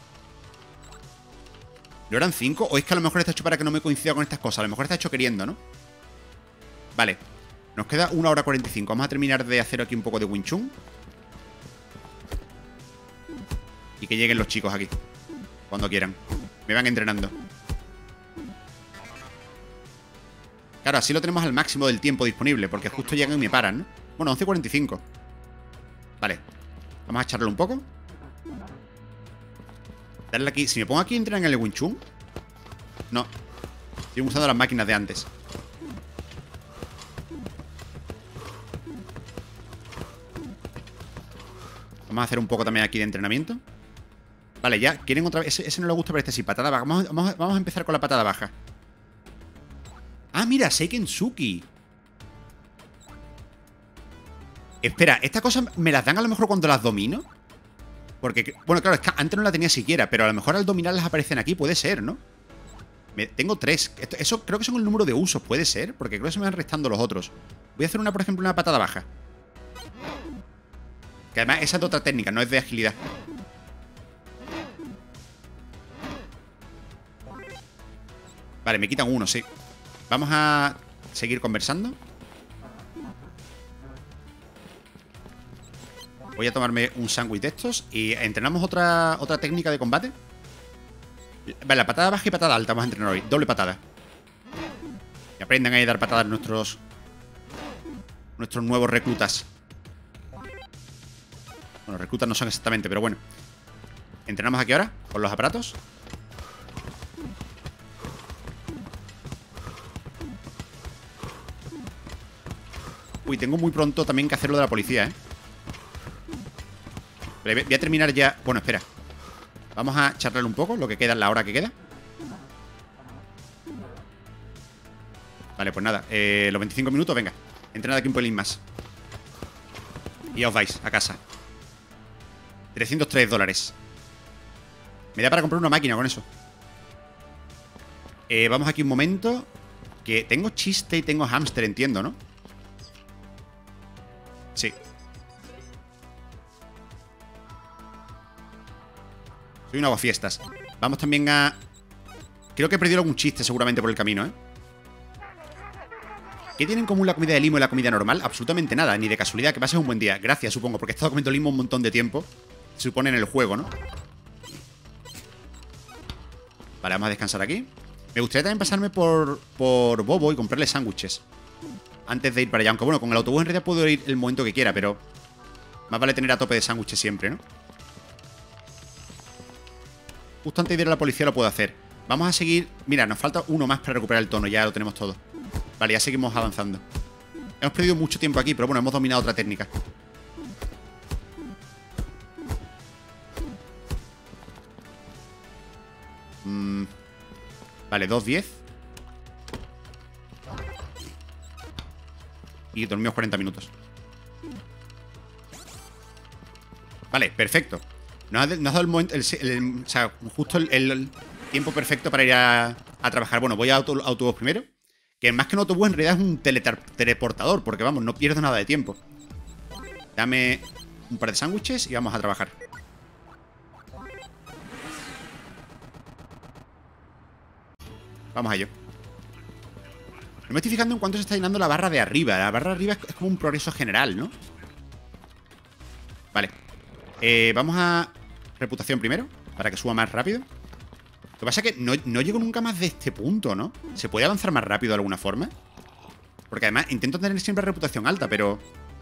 ¿No eran 5? ¿O es que a lo mejor está hecho para que no me coincida con estas cosas? A lo mejor está hecho queriendo, ¿no? Vale. Nos queda 1 hora 45. Vamos a terminar de hacer aquí un poco de Wing Chun. Y que lleguen los chicos aquí. Cuando quieran. Me van entrenando. Claro, así lo tenemos al máximo del tiempo disponible, porque justo llegan y me paran, ¿no? Bueno, 11:45. Vale. Vamos a echarle un poco. Darle aquí. Si me pongo aquí, ¿entran en el Wing Chun? No. Estoy usando las máquinas de antes. Vamos a hacer un poco también aquí de entrenamiento. Vale, ya. ¿Quieren otra vez? Ese no le gusta, pero este sí. Patada baja. Vamos a empezar con la patada baja. Ah, mira, Seikensuki. Espera, ¿estas cosas me las dan a lo mejor cuando las domino? Porque, bueno, claro, es que antes no la tenía siquiera, pero a lo mejor al dominarlas aparecen aquí, puede ser, ¿no? Tengo 3. Eso creo que son el número de usos, puede ser, porque creo que se me van restando los otros. Voy a hacer por ejemplo, una patada baja. Que además esa es de otra técnica, no es de agilidad. Vale, me quitan uno, sí. Vamos a seguir conversando. Voy a tomarme un sándwich de estos. Y entrenamos otra técnica de combate. Vale, la patada baja y patada alta vamos a entrenar hoy. Doble patada. Que aprendan a dar patadas nuestros nuevos reclutas. Bueno, reclutas no son exactamente, pero bueno. Entrenamos aquí ahora con los aparatos. Uy, tengo muy pronto también que hacer lo de la policía, ¿eh? Pero voy a terminar ya. Bueno, espera. Vamos a charlarle un poco lo que queda en la hora que queda. Vale, pues nada. Los 25 minutos, venga. Entrenad aquí un pelín más. Y ya os vais a casa. 303 dólares. Me da para comprar una máquina con eso. Vamos aquí un momento. Que tengo chiste y tengo hámster, entiendo, ¿no? Sí. Soy un aguafiestas. Vamos también a... Creo que he perdido algún chiste seguramente por el camino, ¿eh? ¿Qué tienen en común la comida de limo y la comida normal? Absolutamente nada, ni de casualidad. Que pases un buen día. Gracias, supongo, porque he estado comiendo limo un montón de tiempo. Se supone en el juego, ¿no? Vale, vamos a descansar aquí. Me gustaría también pasarme por Bobo y comprarle sándwiches antes de ir para allá. Aunque bueno, con el autobús en realidad puedo ir el momento que quiera, pero más vale tener a tope de sándwiches siempre, ¿no? Justo antes de ir a la policía lo puedo hacer. Vamos a seguir... Mira, nos falta uno más para recuperar el tono. Ya lo tenemos todo. Vale, ya seguimos avanzando. Hemos perdido mucho tiempo aquí, pero bueno, hemos dominado otra técnica. Vale, 2.10. y dormimos 40 minutos. Vale, perfecto. Nos has dado el momento, o sea, justo el tiempo perfecto para ir a trabajar. Bueno, voy a autobús primero. Que más que un autobús en realidad es un teleportador, porque vamos, no pierdo nada de tiempo. Dame un par de sándwiches y vamos a trabajar. Vamos a ello. No me estoy fijando en cuánto se está llenando la barra de arriba. La barra de arriba es como un progreso general, ¿no? Vale. Vamos a reputación primero, para que suba más rápido. Lo que pasa es que no llego nunca más de este punto, ¿no? ¿Se puede avanzar más rápido de alguna forma? Porque además intento tener siempre reputación alta, pero...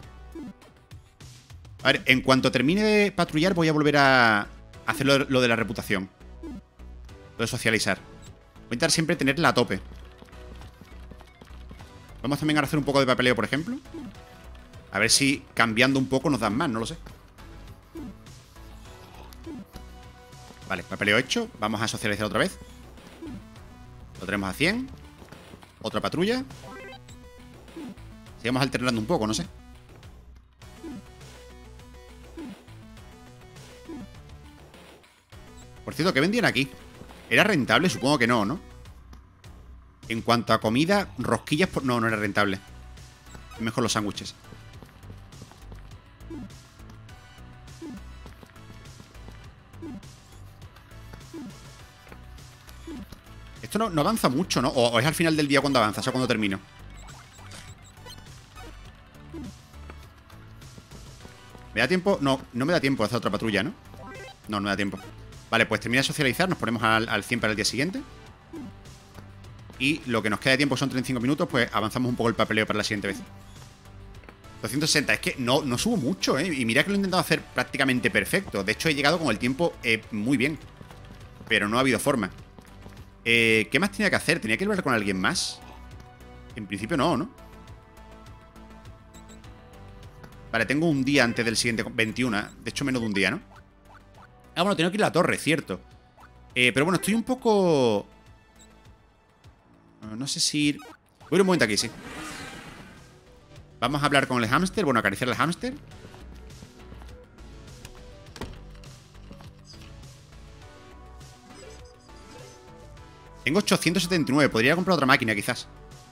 A ver, en cuanto termine de patrullar voy a volver a hacer lo de la reputación. Lo de socializar. Voy a intentar siempre tenerla a tope. Vamos también a hacer un poco de papeleo, por ejemplo. A ver si cambiando un poco nos dan más, no lo sé. Vale, papeleo hecho. Vamos a socializar otra vez. Lo tenemos a 100. Otra patrulla. Sigamos alternando un poco, no sé. Por cierto, ¿qué vendían aquí? ¿Era rentable? Supongo que no, ¿no? En cuanto a comida, rosquillas... No, no era rentable. Mejor los sándwiches. Esto no avanza mucho, ¿no? O es al final del día cuando avanza, o sea, cuando termino. ¿Me da tiempo? No, no me da tiempo a hacer otra patrulla, ¿no? No, no me da tiempo. Vale, pues termina de socializar, nos ponemos al 100 para el día siguiente. Y lo que nos queda de tiempo son 35 minutos, pues avanzamos un poco el papeleo para la siguiente vez. 260, es que no subo mucho, ¿eh? Y mira que lo he intentado hacer prácticamente perfecto. De hecho, he llegado con el tiempo muy bien. Pero no ha habido forma. ¿Qué más tenía que hacer? ¿Tenía que hablar con alguien más? En principio no, ¿no? Vale, tengo un día antes del siguiente 21. De hecho, menos de un día, ¿no? Ah, bueno, tengo que ir a la torre, cierto. Pero bueno, estoy un poco... No sé si ir... Voy a ir un momento aquí, sí. Vamos a hablar con el hámster. Bueno, acariciar al hámster. Tengo 879. Podría comprar otra máquina, quizás.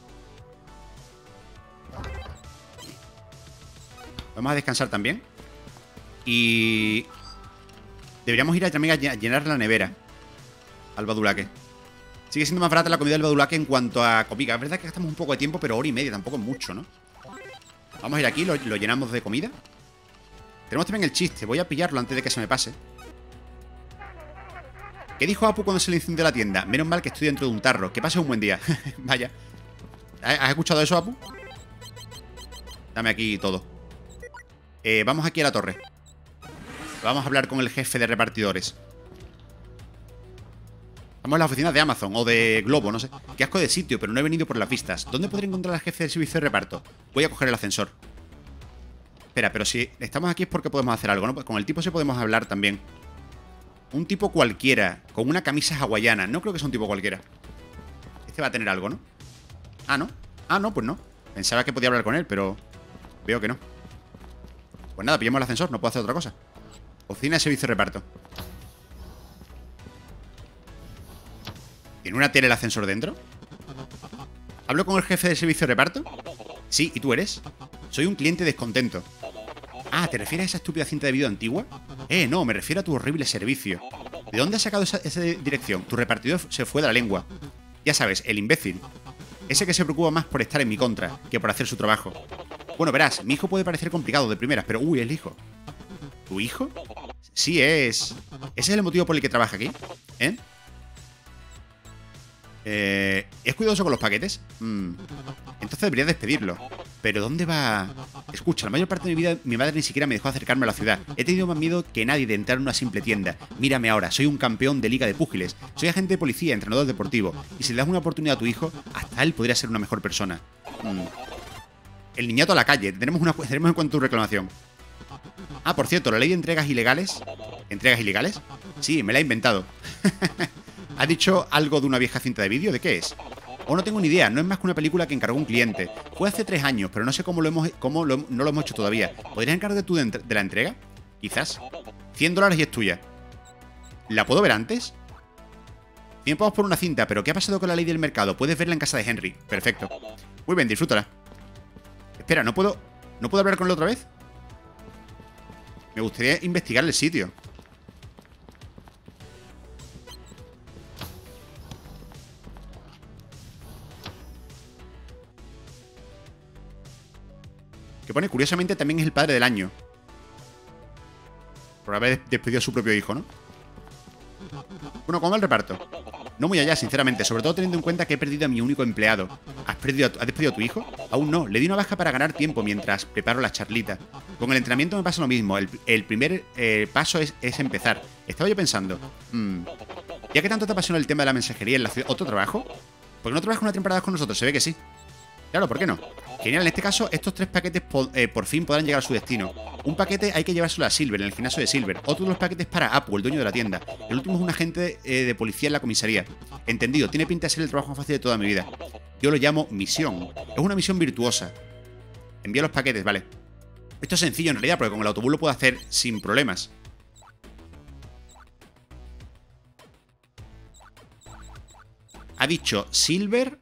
Vamos a descansar también. Y... deberíamos ir también a llenar la nevera al badulaque. Sigue siendo más barata la comida del badulaque en cuanto a comida. Es verdad que gastamos un poco de tiempo, pero hora y media tampoco es mucho, ¿no? Vamos a ir aquí, lo llenamos de comida. Tenemos también el chiste. Voy a pillarlo antes de que se me pase. ¿Qué dijo Apu cuando se le incendió la tienda? Menos mal que estoy dentro de un tarro. Que pase un buen día. Vaya. ¿Has escuchado eso, Apu? Dame aquí todo. Vamos aquí a la torre. Vamos a hablar con el jefe de repartidores. Vamos a las oficinas de Amazon o de Globo, no sé. Qué asco de sitio, pero no he venido por las pistas. ¿Dónde podré encontrar al jefe del servicio de reparto? Voy a coger el ascensor. Espera, pero si estamos aquí es porque podemos hacer algo, ¿no? Pues con el tipo sí podemos hablar también. Un tipo cualquiera, con una camisa hawaiana. No creo que sea un tipo cualquiera. Este va a tener algo, ¿no? Ah, ¿no? Ah, no, pues no. Pensaba que podía hablar con él, pero veo que no. Pues nada, pillamos el ascensor, no puedo hacer otra cosa. Oficina de servicio de reparto. ¿Tiene una tele el ascensor dentro? ¿Hablo con el jefe de servicio de reparto? Sí, ¿y tú eres? Soy un cliente descontento. Ah, ¿te refieres a esa estúpida cinta de vídeo antigua? No, me refiero a tu horrible servicio. ¿De dónde has sacado esa dirección? Tu repartidor se fue de la lengua. Ya sabes, el imbécil. Ese que se preocupa más por estar en mi contra que por hacer su trabajo. Bueno, verás, mi hijo puede parecer complicado de primeras, pero uy, el hijo. ¿Tu hijo? Sí, es... ¿Ese es el motivo por el que trabaja aquí? ¿Es cuidadoso con los paquetes? Entonces debería despedirlo. ¿Pero dónde va? Escucha, la mayor parte de mi vida mi madre ni siquiera me dejó acercarme a la ciudad. He tenido más miedo que nadie de entrar en una simple tienda. Mírame ahora, soy un campeón de liga de púgiles. Soy agente de policía, entrenador deportivo. Y si le das una oportunidad a tu hijo, hasta él podría ser una mejor persona. El niñato a la calle. Tenemos en cuenta tu reclamación. Ah, por cierto, la ley de entregas ilegales. ¿Entregas ilegales? Sí, me la he inventado. ¿Ha dicho algo de una vieja cinta de vídeo? ¿De qué es? O no tengo ni idea, no es más que una película que encargó un cliente. Fue hace 3 años, pero no sé cómo no lo hemos hecho todavía. ¿Podrías encargarte tú de la entrega? Quizás. $100 y es tuya. ¿La puedo ver antes? 100 pavos por una cinta, pero ¿qué ha pasado con la ley del mercado? Puedes verla en casa de Henry. Perfecto. Muy bien, disfrútala. Espera, ¿no puedo hablar con él otra vez? Me gustaría investigar el sitio. Que pone, curiosamente, también es el padre del año. Por haber despedido a su propio hijo, ¿no? Bueno, ¿cómo va el reparto? No muy allá, sinceramente, sobre todo teniendo en cuenta que he perdido a mi único empleado. ¿Has despedido a tu hijo? Aún no, le di una baja para ganar tiempo mientras preparo la charlita. Con el entrenamiento me pasa lo mismo, el primer paso es empezar. Estaba yo pensando, ya que tanto te apasiona el tema de la mensajería en la ciudad, ¿otro trabajo? ¿Por qué no trabajas una temporada con nosotros? Se ve que sí. Claro, ¿por qué no? Genial, en este caso, estos 3 paquetes por fin podrán llegar a su destino. Un paquete hay que llevárselo a Silver, en el gimnasio de Silver. Otro de los paquetes para Apu, el dueño de la tienda. El último es un agente de policía en la comisaría. Entendido, tiene pinta de ser el trabajo más fácil de toda mi vida. Yo lo llamo misión. Es una misión virtuosa. Envía los paquetes, vale. Esto es sencillo en realidad, porque con el autobús lo puedo hacer sin problemas. Ha dicho Silver.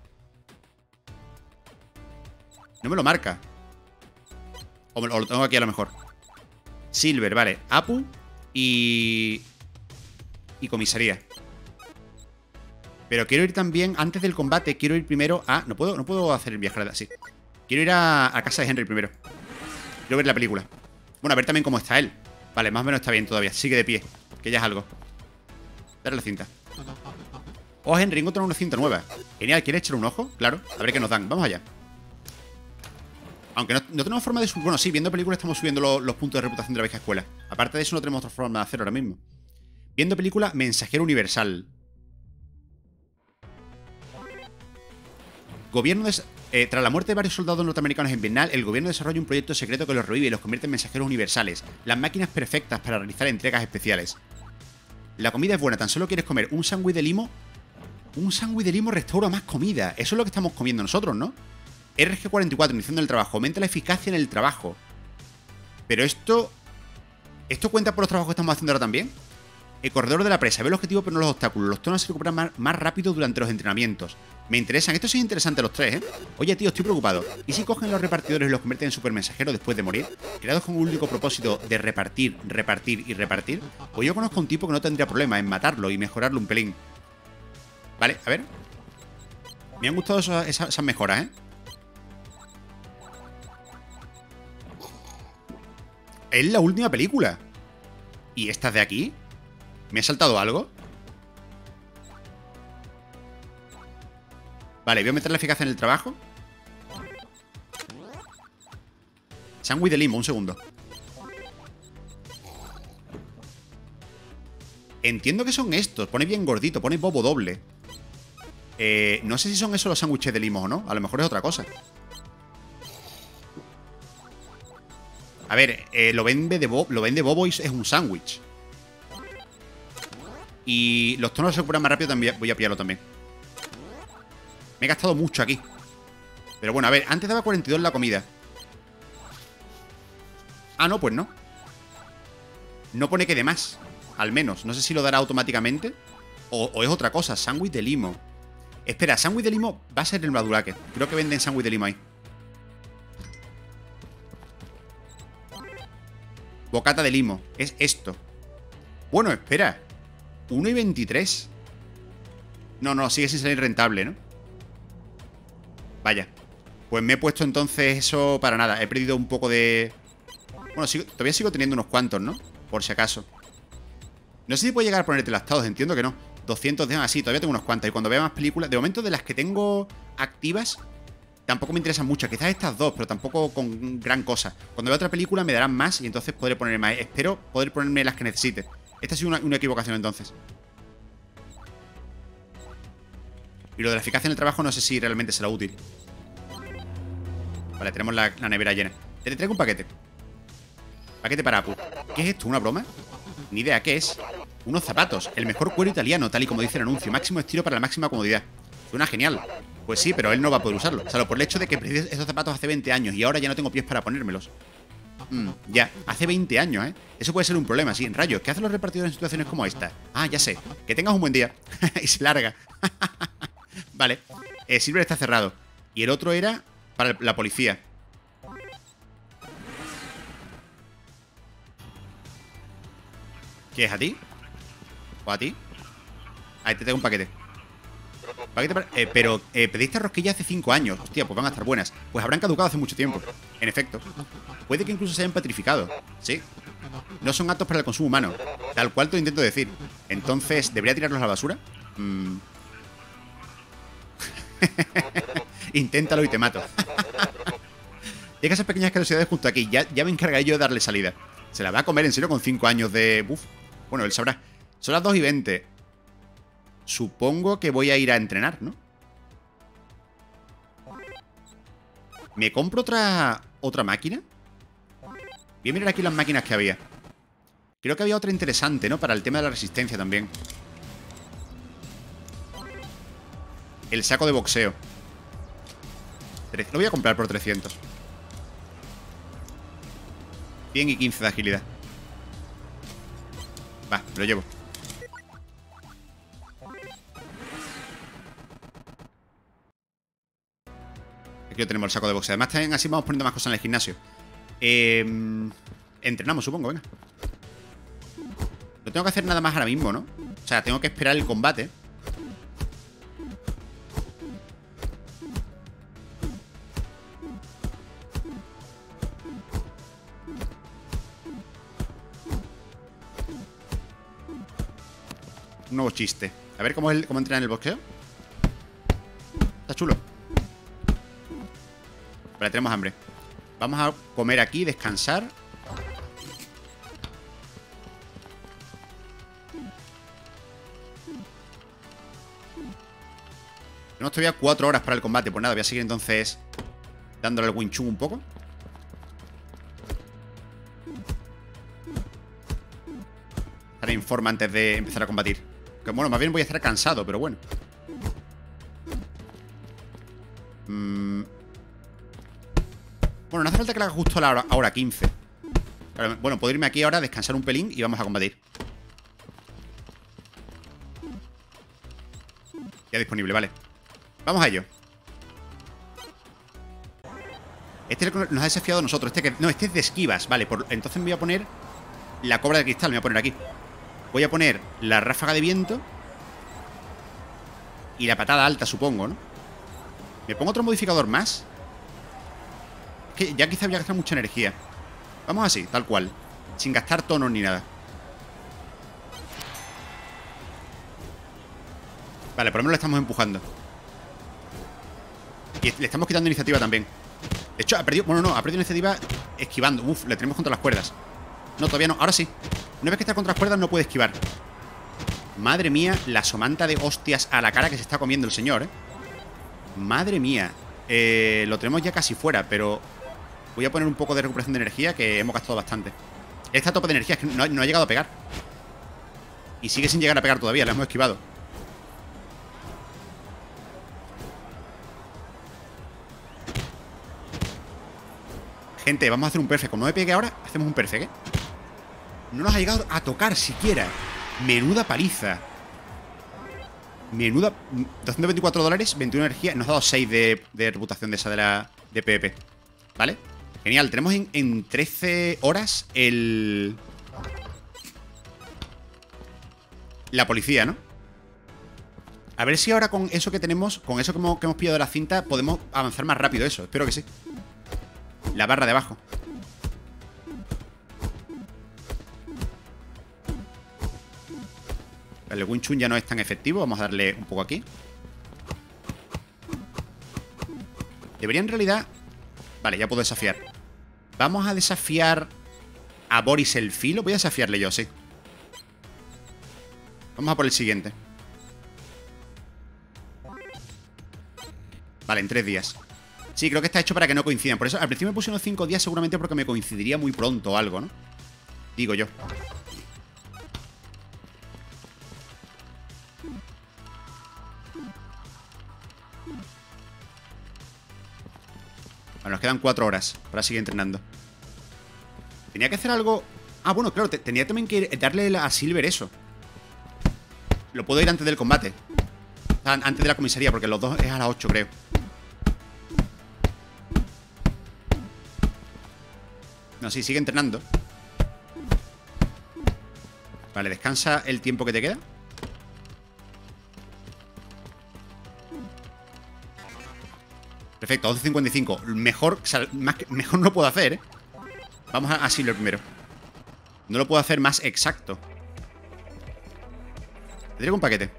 No me lo marca. O lo tengo aquí a lo mejor. Silver, vale. Apu y comisaría. Pero quiero ir también, antes del combate, quiero ir primero a... No puedo hacer el viaje así. Quiero ir a casa de Henry primero. Quiero ver la película. Bueno, a ver también cómo está él. Vale, más o menos está bien todavía. Sigue de pie, que ya es algo. Dale la cinta. Oh, Henry, encontrado una cinta nueva. Genial, ¿quieres echar un ojo? Claro, a ver qué nos dan. Vamos allá. Aunque no tenemos forma de subir... Bueno, sí, viendo películas estamos subiendo los puntos de reputación de la vieja escuela. Aparte de eso, no tenemos otra forma de hacer ahora mismo. Viendo película, mensajero universal. Gobierno de... tras la muerte de varios soldados norteamericanos en Vietnam, el gobierno desarrolla un proyecto secreto que los revive y los convierte en mensajeros universales. Las máquinas perfectas para realizar entregas especiales. La comida es buena, tan solo quieres comer un sándwich de limo. Un sándwich de limo restaura más comida. Eso es lo que estamos comiendo nosotros, ¿no? RG44, iniciando el trabajo. Aumenta la eficacia en el trabajo. Pero esto... ¿Esto cuenta por los trabajos que estamos haciendo ahora también? El corredor de la presa. Ve el objetivo pero no los obstáculos. Los tonos se recuperan más rápido durante los entrenamientos. Me interesan. Esto sí es interesante los 3, ¿eh? Oye, tío, estoy preocupado. ¿Y si cogen los repartidores y los convierten en supermensajeros después de morir? Creados con un único propósito de repartir, repartir y repartir. Pues yo conozco a un tipo que no tendría problema en matarlo y mejorarlo un pelín. Vale, a ver. Me han gustado esas mejoras, ¿eh? Es la última película. ¿Y estas de aquí? ¿Me ha saltado algo? Vale, voy a meter la eficacia en el trabajo. Sándwich de limo, un segundo. Entiendo que son estos. Pone bien gordito, pone bobo doble. No sé si son esos los sándwiches de limo o no. A lo mejor es otra cosa. A ver, lo vende Bobo y es un sándwich. Y los tonos se recuperan más rápido, también voy a pillarlo también. Me he gastado mucho aquí. Pero bueno, a ver, antes daba 42 la comida. Ah, no, pues no. No pone que de más. Al menos, no sé si lo dará automáticamente o es otra cosa, sándwich de limo. Espera, sándwich de limo va a ser el Badulaque. Creo que venden sándwich de limo ahí. Bocata de limo, es esto. Bueno, espera. 1,23. No, sigue sin salir rentable, ¿no? Vaya. Pues me he puesto entonces eso para nada. He perdido un poco de... Bueno, todavía sigo teniendo unos cuantos, ¿no? Por si acaso. No sé si puedo llegar a ponerte lastados, entiendo que no. 200 de... Ah, sí, todavía tengo unos cuantos. Y cuando vea más películas... De momento, de las que tengo activas, tampoco me interesan mucho. Quizás estas dos, pero tampoco con gran cosa. Cuando vea otra película me darán más y entonces podré ponerme más. Espero poder ponerme las que necesite. Esta ha sido una equivocación entonces. Y lo de la eficacia en el trabajo no sé si realmente será útil. Vale, tenemos la nevera llena. Te traigo un paquete. Paquete para Apu. ¿Qué es esto? ¿Una broma? Ni idea, ¿qué es? Unos zapatos. El mejor cuero italiano, tal y como dice el anuncio. Máximo estilo para la máxima comodidad. Suena genial. Pues sí, pero él no va a poder usarlo. O sea, por el hecho de que perdí esos zapatos hace 20 años y ahora ya no tengo pies para ponérmelos. Ya, hace 20 años, ¿eh? Eso puede ser un problema, sí. Rayos, ¿qué hacen los repartidores en situaciones como esta? Ah, ya sé. Que tengas un buen día. Y se larga. Vale. Silver está cerrado. Y el otro era para la policía. ¿Qué es, a ti? ¿O a ti? Ahí te tengo un paquete. Pero pediste rosquillas hace 5 años. Hostia, pues van a estar buenas. Pues habrán caducado hace mucho tiempo. En efecto. Puede que incluso se hayan petrificado. Sí. No son aptos para el consumo humano. Tal cual te lo intento decir. Entonces, ¿debería tirarlos a la basura? Inténtalo y te mato. Llega esas pequeñas curiosidades junto aquí. Ya me encargaré yo de darle salida. Se la va a comer en serio con 5 años de... Uf. Bueno, él sabrá. Son las 2:20. Supongo que voy a ir a entrenar, ¿no? ¿Me compro otra máquina? Voy a mirar aquí las máquinas que había. Creo que había otra interesante, ¿no? Para el tema de la resistencia también. El saco de boxeo. Lo voy a comprar por 300. 100 y 15 de agilidad. Va, me lo llevo. Aquí lo tenemos, el saco de boxeo. Además, también así vamos poniendo más cosas en el gimnasio. Entrenamos, supongo, venga. No tengo que hacer nada más ahora mismo, ¿no? O sea, tengo que esperar el combate. Un nuevo chiste. A ver cómo entrena en el boxeo. Está chulo. Vale, tenemos hambre. Vamos a comer aquí, descansar. Tenemos todavía 4 horas para el combate. Pues nada, voy a seguir entonces dándole al Wing Chun un poco. Estaré en forma antes de empezar a combatir. Que bueno, más bien voy a estar cansado, pero bueno. Bueno, no hace falta que la haga justo a la hora 15. Claro, bueno, puedo irme aquí ahora, descansar un pelín y vamos a combatir. Ya disponible, vale. Vamos a ello. Este nos ha desafiado a nosotros. No, este es de esquivas. Vale, entonces me voy a poner la cobra de cristal. Me voy a poner aquí. Voy a poner la ráfaga de viento y la patada alta, supongo, ¿no? ¿Me pongo otro modificador más? Es que ya quizá voy a gastar mucha energía. Vamos así, tal cual. Sin gastar tonos ni nada. Vale, por lo menos le estamos empujando. Y le estamos quitando iniciativa también. De hecho, ha perdido... Bueno, no, ha perdido iniciativa esquivando. Uf, le tenemos contra las cuerdas. No, todavía no, ahora sí. Una vez que está contra las cuerdas no puede esquivar. Madre mía, la somanta de hostias a la cara que se está comiendo el señor, ¿eh? Madre mía. Lo tenemos ya casi fuera, pero voy a poner un poco de recuperación de energía, que hemos gastado bastante. Él está a tope de energía, es que no ha llegado a pegar. Y sigue sin llegar a pegar todavía, lo hemos esquivado. Gente, vamos a hacer un perfect. Como no me pegue ahora, hacemos un perfect, ¿eh? No nos ha llegado a tocar siquiera. Menuda paliza. Menuda... $224, 21 de energía. Nos ha dado 6 de reputación de esa de PvP. ¿Vale? Genial, tenemos en 13 horas la policía, ¿no? A ver si ahora con eso que tenemos, con eso que hemos pillado de la cinta, podemos avanzar más rápido eso. Espero que sí. La barra de abajo. El Wing Chun ya no es tan efectivo. Vamos a darle un poco aquí. Debería en realidad... Vale, ya puedo desafiar. Vamos a desafiar a Boris el Filo. Voy a desafiarle yo, sí. Vamos a por el siguiente. Vale, en 3 días. Sí, creo que está hecho para que no coincidan. Por eso al principio me puse unos 5 días seguramente porque me coincidiría muy pronto o algo, ¿no? Digo yo. Bueno, nos quedan 4 horas para seguir entrenando. Tenía que hacer algo... Ah, bueno, claro, tenía también que darle a Silver eso. Lo puedo ir antes del combate. O sea, antes de la comisaría, porque los dos es a las 8, creo. No, sí, sigue entrenando. Vale, descansa el tiempo que te queda. Perfecto, 11:55. Mejor, o sea, mejor no puedo hacer, ¿eh? Vamos a Silver primero. No lo puedo hacer más exacto. Te traigo un paquete.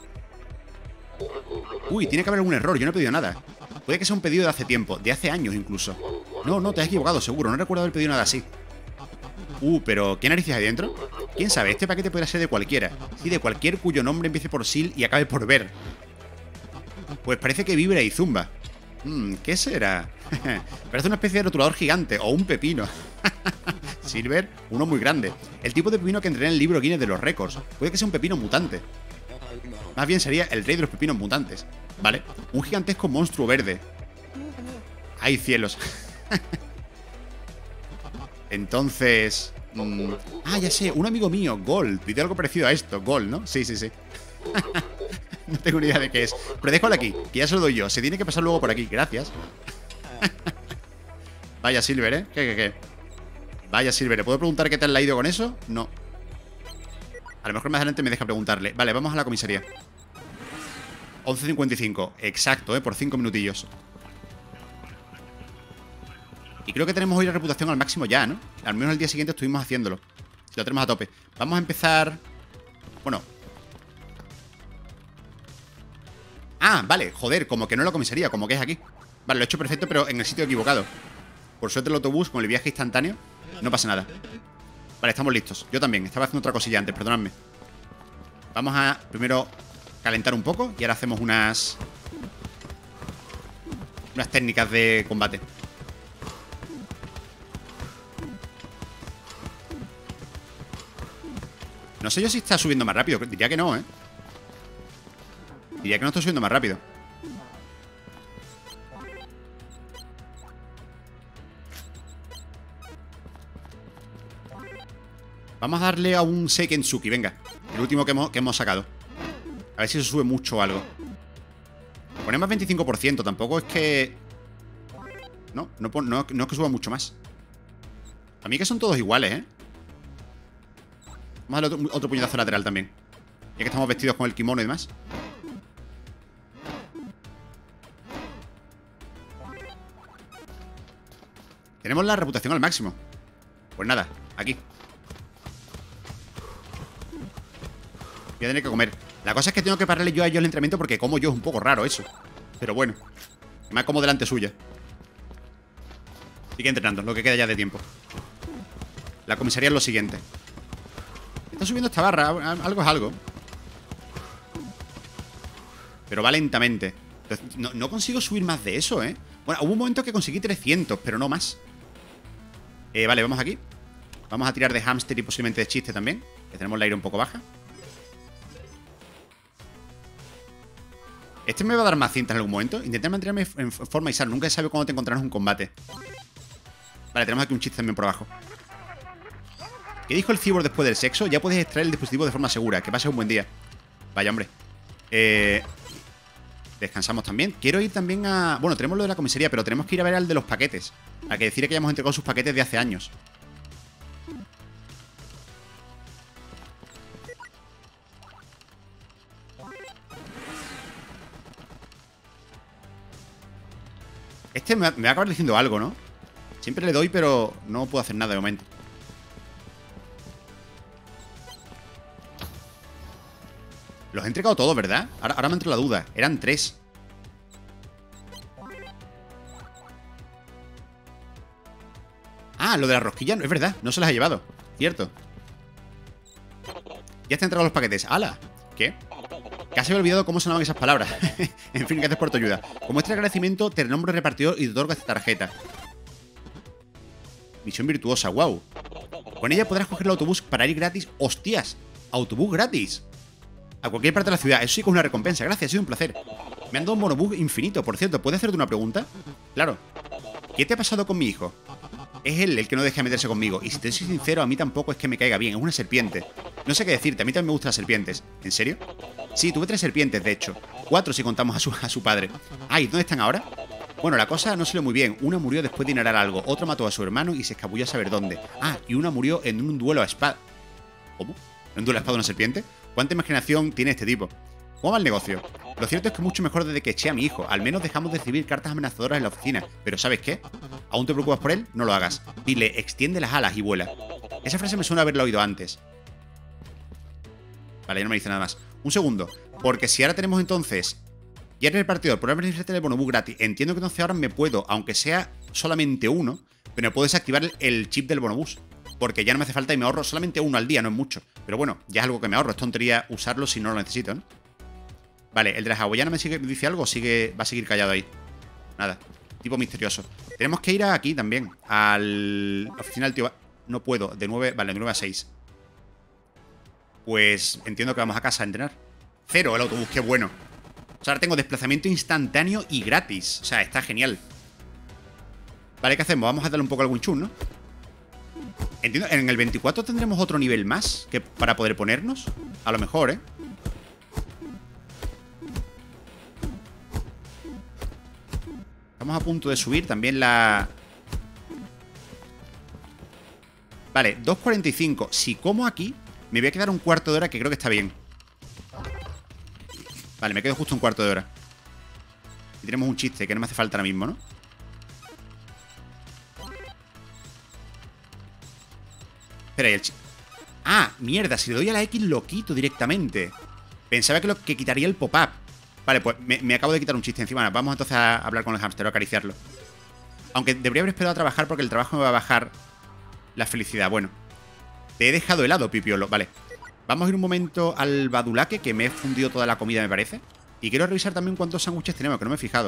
Uy, tiene que haber algún error. Yo no he pedido nada. Puede que sea un pedido de hace tiempo. De hace años incluso. No, te has equivocado, seguro. No recuerdo haber pedido nada así. Pero ¿qué narices hay dentro? ¿Quién sabe? Este paquete podría ser de cualquiera. Sí, de cualquier cuyo nombre empiece por Sil y acabe por Ver. Pues parece que vibra y zumba. ¿Qué será? Parece una especie de rotulador gigante. O un pepino. Silver, uno muy grande. El tipo de pepino que entré en el libro Guinness de los récords. Puede que sea un pepino mutante. Más bien sería el rey de los pepinos mutantes. ¿Vale? Un gigantesco monstruo verde. ¡Ay, cielos! Entonces... ya sé, un amigo mío, Gold. Pide algo parecido a esto, Gold, ¿no? Sí. No tengo ni idea de qué es. Pero déjalo aquí, que ya se lo doy yo. Se tiene que pasar luego por aquí, gracias. Vaya Silver, ¿eh? ¿Qué? Vaya Silver, ¿le puedo preguntar qué tal le ha ido con eso? No. A lo mejor más adelante me deja preguntarle. Vale, vamos a la comisaría. 11:55, exacto, por 5 minutillos. Y creo que tenemos hoy la reputación al máximo ya, ¿no? Al menos el día siguiente estuvimos haciéndolo. Lo tenemos a tope. Vamos a empezar... Bueno. Vale, joder, como que no es la comisaría, como que es aquí. Vale, lo he hecho perfecto, pero en el sitio equivocado. Por suerte el autobús, con el viaje instantáneo, no pasa nada. Vale, estamos listos. Yo también, estaba haciendo otra cosilla antes, perdonadme. Vamos a primero calentar un poco y ahora hacemos unas técnicas de combate. No sé yo si está subiendo más rápido. Diría que no, ¿eh? Diría que no está subiendo más rápido. Vamos a darle a un Seikensuki, venga. El último que hemos sacado. A ver si se sube mucho o algo. Ponemos 25%. Tampoco es que... No es que suba mucho más. A mí que son todos iguales, ¿eh? Vamos a darle otro puñetazo lateral también. Ya que estamos vestidos con el kimono y demás. Tenemos la reputación al máximo. Pues nada, aquí. Voy a tener que comer. La cosa es que tengo que pararle yo a ellos el entrenamiento porque como yo es un poco raro eso. Pero bueno, me como delante suya. Sigue entrenando, lo que queda ya de tiempo. La comisaría es lo siguiente. Está subiendo esta barra, algo es algo. Pero va lentamente. No consigo subir más de eso, ¿eh? Bueno, hubo un momento que conseguí 300, pero no más. Vale, vamos aquí. Vamos a tirar de hámster y posiblemente de chiste también, que tenemos la aire un poco baja. Este me va a dar más cintas en algún momento. Intentar mantenerme en forma y sal. Nunca se sabe cuándo te encontrarás un combate. Vale, tenemos aquí un chiste también por abajo. ¿Qué dijo el cyborg después del sexo? Ya puedes extraer el dispositivo de forma segura. Que pases un buen día. Vaya, hombre. Descansamos también. Quiero ir también a... Bueno, tenemos lo de la comisaría, pero tenemos que ir a ver al de los paquetes. A que decir que ya hemos entregado sus paquetes de hace años. Este me va a acabar diciendo algo, ¿no? Siempre le doy, pero no puedo hacer nada de momento. Los he entregado todos, ¿verdad? Ahora me entró la duda. Eran 3. Lo de la rosquilla, es verdad. No se las ha llevado. Cierto. Ya está entregado los paquetes. ¡Hala! ¿Qué? Casi me he olvidado cómo sonaban esas palabras. En fin, gracias por tu ayuda. Como este agradecimiento, te renombro repartidor y te otorgo esta tarjeta. Misión virtuosa, wow. Con ella podrás coger el autobús para ir gratis. ¡Hostias! ¡Autobús gratis! A cualquier parte de la ciudad. Eso sí que es una recompensa. Gracias, ha sido un placer. Me han dado un monobús infinito. Por cierto, ¿puedo hacerte una pregunta? Claro. ¿Qué te ha pasado con mi hijo? Es él el que no deja de meterse conmigo. Y si te soy sincero, a mí tampoco es que me caiga bien. Es una serpiente. No sé qué decirte. A mí también me gustan las serpientes. ¿En serio? Sí, tuve 3 serpientes, de hecho. 4 si contamos a su padre. Ay, ¿dónde están ahora? Bueno, la cosa no salió muy bien. Una murió después de inhalar algo. Otra mató a su hermano y se escabulló a saber dónde. Ah, y una murió en un duelo a espada. ¿Cómo? ¿En un duelo a espada de una serpiente? ¿Cuánta imaginación tiene este tipo? ¿Cómo va el negocio? Lo cierto es que es mucho mejor desde que eché a mi hijo. Al menos dejamos de recibir cartas amenazadoras en la oficina. Pero ¿sabes qué? ¿Aún te preocupas por él? No lo hagas. Dile, extiende las alas y vuela. Esa frase me suena haberla oído antes. Vale, ya no me dice nada más. Un segundo. Porque si ahora tenemos entonces... Ya eres el partidor, por haber el bonobús gratis. Entiendo que entonces ahora me puedo, aunque sea solamente uno, pero me puedo desactivar el chip del bonobús. Porque ya no me hace falta y me ahorro solamente uno al día, no es mucho. Pero bueno, ya es algo que me ahorro. Es tontería usarlo si no lo necesito, ¿no? Vale, el de la hawaiana me dice algo o va a seguir callado ahí. Nada, tipo misterioso. Tenemos que ir aquí también, a la oficina del tío... No puedo, de 9, vale, de 9 a 6. Pues entiendo que vamos a casa a entrenar. 0 el autobús, qué bueno. O sea, ahora tengo desplazamiento instantáneo y gratis. O sea, está genial. Vale, ¿qué hacemos? Vamos a darle un poco al Wing Chun, ¿no? Entiendo, en el 24 tendremos otro nivel más que para poder ponernos. A lo mejor, ¿eh? Estamos a punto de subir también la... Vale, 2:45. Si como aquí, me voy a quedar un cuarto de hora, que creo que está bien. Vale, me quedo justo un cuarto de hora. Y tenemos un chiste que no me hace falta ahora mismo, ¿no? Espera, ¿y el chiste? Ah, mierda, si le doy a la X lo quito directamente. Pensaba que lo que quitaría el pop-up. Vale, pues me acabo de quitar un chiste encima. Vamos entonces a hablar con el hámster o a acariciarlo. Aunque debería haber esperado a trabajar porque el trabajo me va a bajar la felicidad. Bueno, te he dejado helado, Pipiolo. Vale, vamos a ir un momento al badulaque, que me he fundido toda la comida, me parece. Y quiero revisar también cuántos sándwiches tenemos, que no me he fijado.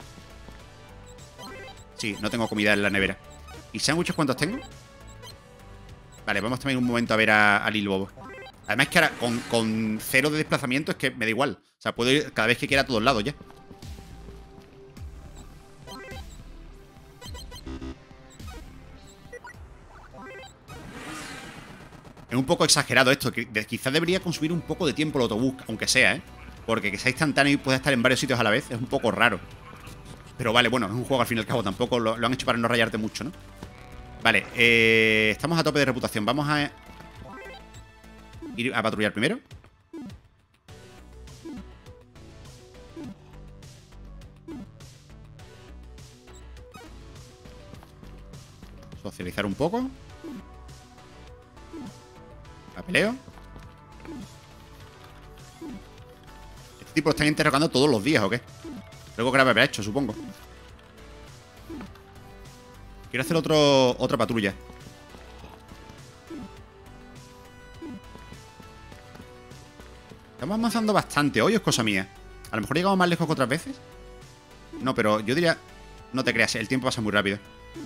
Sí, no tengo comida en la nevera. ¿Y sándwiches cuántos tengo? Vale, vamos también un momento a ver a Lil Bobo. Además que ahora con 0 de desplazamiento es que me da igual. O sea, puedo ir cada vez que quiera a todos lados ya. Es un poco exagerado esto. Quizás debería consumir un poco de tiempo el autobús, aunque sea, ¿eh? Porque que sea instantáneo y pueda estar en varios sitios a la vez es un poco raro. Pero vale, bueno, es un juego al fin y al cabo. Tampoco lo han hecho para no rayarte mucho, ¿no? Vale, estamos a tope de reputación. Vamos a ir a patrullar primero. Socializar un poco. Papeleo. Este tipo lo están interrogando todos los días, ¿o qué? Algo grave habrá hecho, supongo. Quiero hacer otra patrulla. Estamos avanzando bastante. Hoy es cosa mía. A lo mejor llegamos más lejos que otras veces. No, pero yo diría... No te creas, el tiempo pasa muy rápido.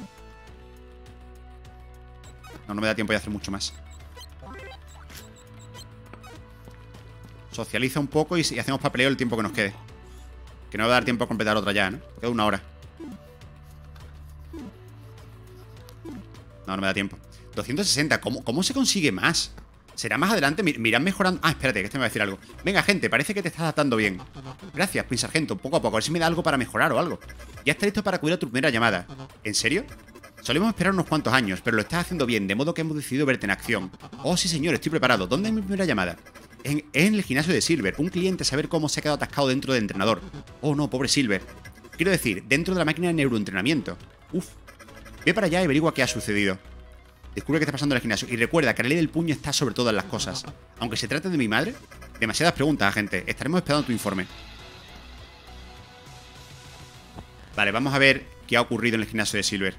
No me da tiempo de hacer mucho más. Socializa un poco y hacemos papeleo el tiempo que nos quede. Que no va a dar tiempo a completar otra ya, ¿no? Queda 1 hora. No me da tiempo. 260, ¿cómo se consigue más? ¿Será más adelante? Mirad mejorando... Ah, espérate, que este me va a decir algo. Venga, gente, parece que te estás adaptando bien. Gracias, Pin Sargento, poco a poco. A ver si me da algo para mejorar o algo. Ya está listo para acudir a tu primera llamada. ¿En serio? Solemos esperar unos cuantos años, pero lo estás haciendo bien, de modo que hemos decidido verte en acción. Oh, sí, señor, estoy preparado. ¿Dónde es mi primera llamada? Es en el gimnasio de Silver. Un cliente a saber cómo se ha quedado atascado dentro del entrenador. Oh, no, pobre Silver. Quiero decir, dentro de la máquina de neuroentrenamiento. Uf. Ve para allá y averigua qué ha sucedido. Descubre qué está pasando en el gimnasio. Y recuerda que la ley del puño está sobre todas las cosas. Aunque se trate de mi madre. Demasiadas preguntas, gente. Estaremos esperando tu informe. Vale, vamos a ver qué ha ocurrido en el gimnasio de Silver.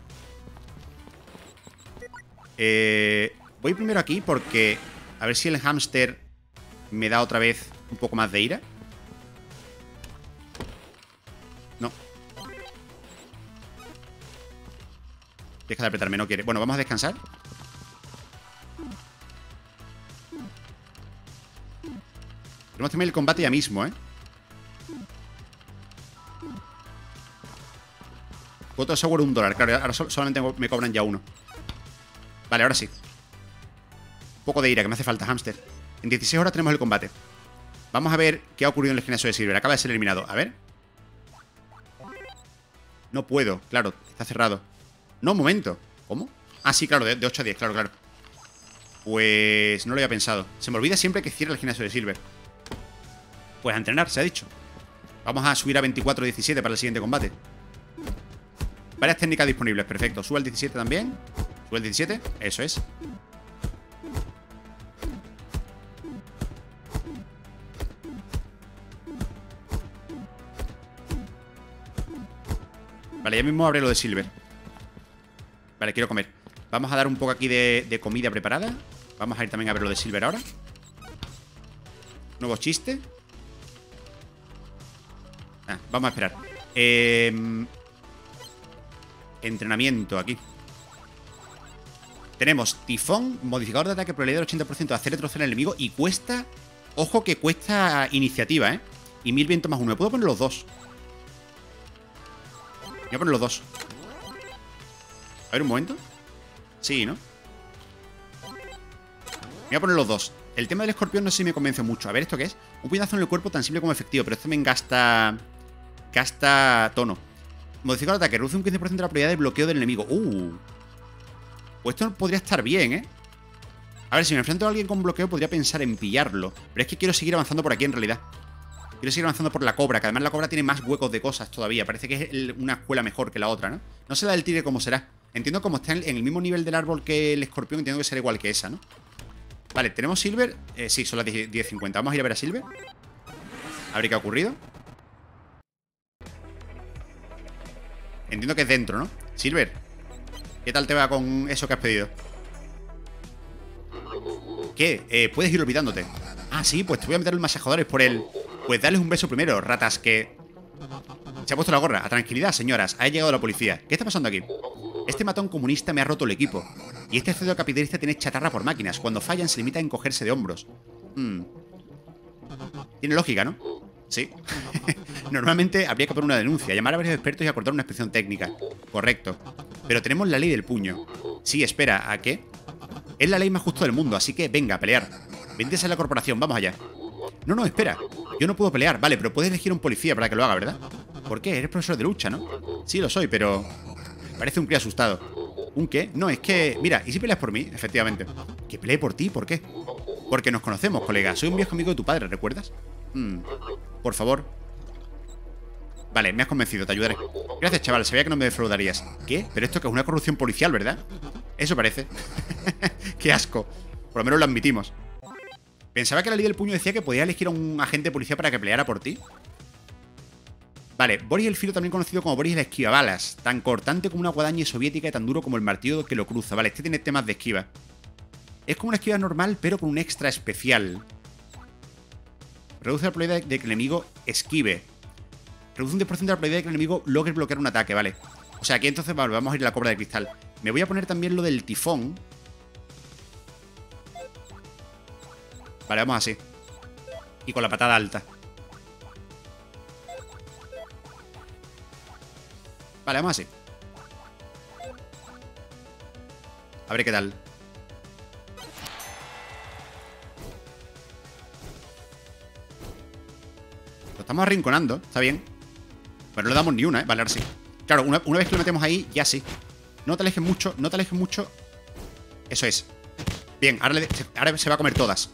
Voy primero aquí porque... A ver si el hámster me da otra vez un poco más de ira. No. Deja de apretarme, no quiere. Bueno, vamos a descansar. Tenemos también el combate ya mismo, ¿eh? Cuota de software $1. Claro, ahora solamente me cobran ya uno. Vale, ahora sí. Un poco de ira, que me hace falta, hámster. En 16 horas tenemos el combate. Vamos a ver qué ha ocurrido en el gimnasio de Silver. Acaba de ser eliminado. A ver. No puedo, claro, está cerrado. No, un momento. ¿Cómo? Ah, sí, claro, de 8 a 10, claro, claro. Pues no lo había pensado. Se me olvida siempre que cierra el gimnasio de Silver. Pues a entrenar, se ha dicho. Vamos a subir a 24-17 para el siguiente combate. Varias técnicas disponibles, perfecto. Sube al 17 también. Sube al 17, eso es. Vale, ya mismo abre lo de Silver. Vale, quiero comer. Vamos a dar un poco aquí de comida preparada. Vamos a ir también a ver lo de Silver ahora. Nuevo chiste. Vamos a esperar. Entrenamiento aquí. Tenemos tifón, modificador de ataque, probabilidad del 80% de hacer retroceder al enemigo. Y cuesta, ojo que cuesta iniciativa, ¿eh? Y 1000 viento más 1. ¿Me puedo poner los dos? Voy a poner los dos. A ver, un momento. Sí, ¿no? Voy a poner los dos. El tema del escorpión no sé si me convence mucho. A ver, ¿esto qué es? Un puñetazo en el cuerpo tan simple como efectivo. Pero este también gasta tono. Modificador de ataque. Reduce un 15% de la probabilidad de bloqueo del enemigo. Pues esto podría estar bien, ¿eh? A ver, si me enfrento a alguien con bloqueo podría pensar en pillarlo. Pero es que quiero seguir avanzando por aquí en realidad. Quiero seguir avanzando por la cobra, que además la cobra tiene más huecos de cosas todavía. Parece que es una escuela mejor que la otra, ¿no? No sé la del tigre cómo será. Entiendo como está en el mismo nivel del árbol que el escorpión. Entiendo que será igual que esa, ¿no? Vale, ¿tenemos Silver? Sí, son las 10:50. Vamos a ir a ver a Silver. A ver qué ha ocurrido. Entiendo que es dentro, ¿no? Silver, ¿qué tal te va con eso que has pedido? ¿Qué? Puedes ir olvidándote. Ah, sí, pues te voy a meter los masajadores por el... Pues dales un beso primero, ratas, que... Se ha puesto la gorra. A tranquilidad, señoras. Ha llegado la policía. ¿Qué está pasando aquí? Este matón comunista me ha roto el equipo. Y este cerdo capitalista tiene chatarra por máquinas. Cuando fallan se limita a encogerse de hombros. Tiene lógica, ¿no? Sí. Normalmente habría que poner una denuncia, llamar a varios expertos y acordar una inspección técnica. Correcto. Pero tenemos la ley del puño. Sí, espera, ¿a qué? Es la ley más justa del mundo, así que venga, a pelear. Véndese a la corporación, vamos allá. No, espera. Yo no puedo pelear, vale, pero puedes elegir un policía para que lo haga, ¿verdad? ¿Por qué? Eres profesor de lucha, ¿no? Sí, lo soy, pero... Parece un crío asustado. ¿Un qué? No, es que... Mira, ¿y si peleas por mí? Efectivamente. ¿Que pelee por ti? ¿Por qué? Porque nos conocemos, colega. Soy un viejo amigo de tu padre, ¿recuerdas? Por favor. Vale, me has convencido, te ayudaré. Gracias, chaval, sabía que no me defraudarías. ¿Qué? Pero esto que es una corrupción policial, ¿verdad? Eso parece. Qué asco. Por lo menos lo admitimos. Pensaba que la ley del puño decía que podías elegir a un agente de policía para que peleara por ti. Vale, Boris el Filo, también conocido como Boris el Esquivabalas. Tan cortante como una guadaña soviética y tan duro como el martillo que lo cruza. Vale, este tiene temas de esquiva. Es como una esquiva normal, pero con un extra especial. Reduce la probabilidad de que el enemigo esquive. Reduce un 10% de la probabilidad de que el enemigo logre bloquear un ataque, vale. O sea, aquí entonces vamos a ir a la cobra de cristal. Me voy a poner también lo del tifón. Vale, vamos así. Y con la patada alta. Vale, vamos así. A ver qué tal. Lo estamos arrinconando, está bien. Pero no le damos ni una, ¿eh? Vale, ahora sí. Claro, una vez que lo metemos ahí, ya sí. No te alejes mucho, no te alejes mucho. Eso es. Bien, ahora se va a comer todas.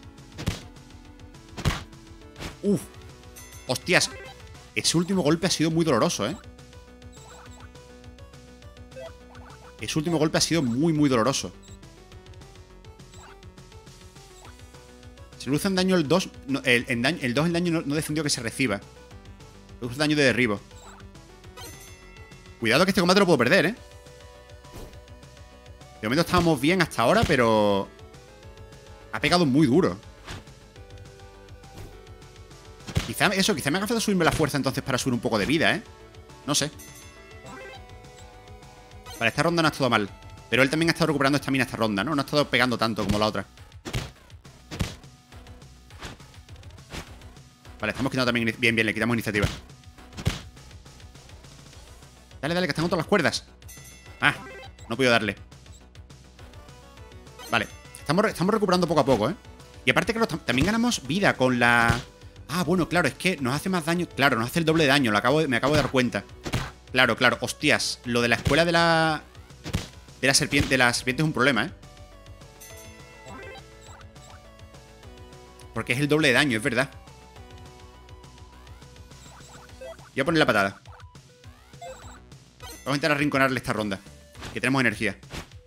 Uf. Hostias. Ese último golpe ha sido muy doloroso, ¿eh? Ese último golpe ha sido muy, muy doloroso. Se reduce en daño el 2. No, el 2 en daño no defendió que se reciba. Reduce daño de derribo. Cuidado que este combate lo puedo perder, ¿eh? De momento estábamos bien hasta ahora, pero... Ha pegado muy duro. Quizá me haga falta subirme la fuerza entonces para subir un poco de vida, ¿eh? No sé. Vale, esta ronda no ha estado mal. Pero él también ha estado recuperando estamina esta ronda, ¿no? No ha estado pegando tanto como la otra. Vale, estamos quitando también... Bien, le quitamos iniciativa. Dale, dale, que están todas las cuerdas. Ah, no puedo darle. Vale, estamos recuperando poco a poco, ¿eh? Y aparte, claro, también ganamos vida con la... Ah, bueno, claro, es que nos hace más daño. Claro, nos hace el doble de daño, me acabo de dar cuenta. Claro, claro, hostias. Lo de la escuela de la... De la serpiente es un problema, ¿eh? Porque es el doble de daño, es verdad. Voy a poner la patada. Vamos a intentar arrinconarle esta ronda, que tenemos energía.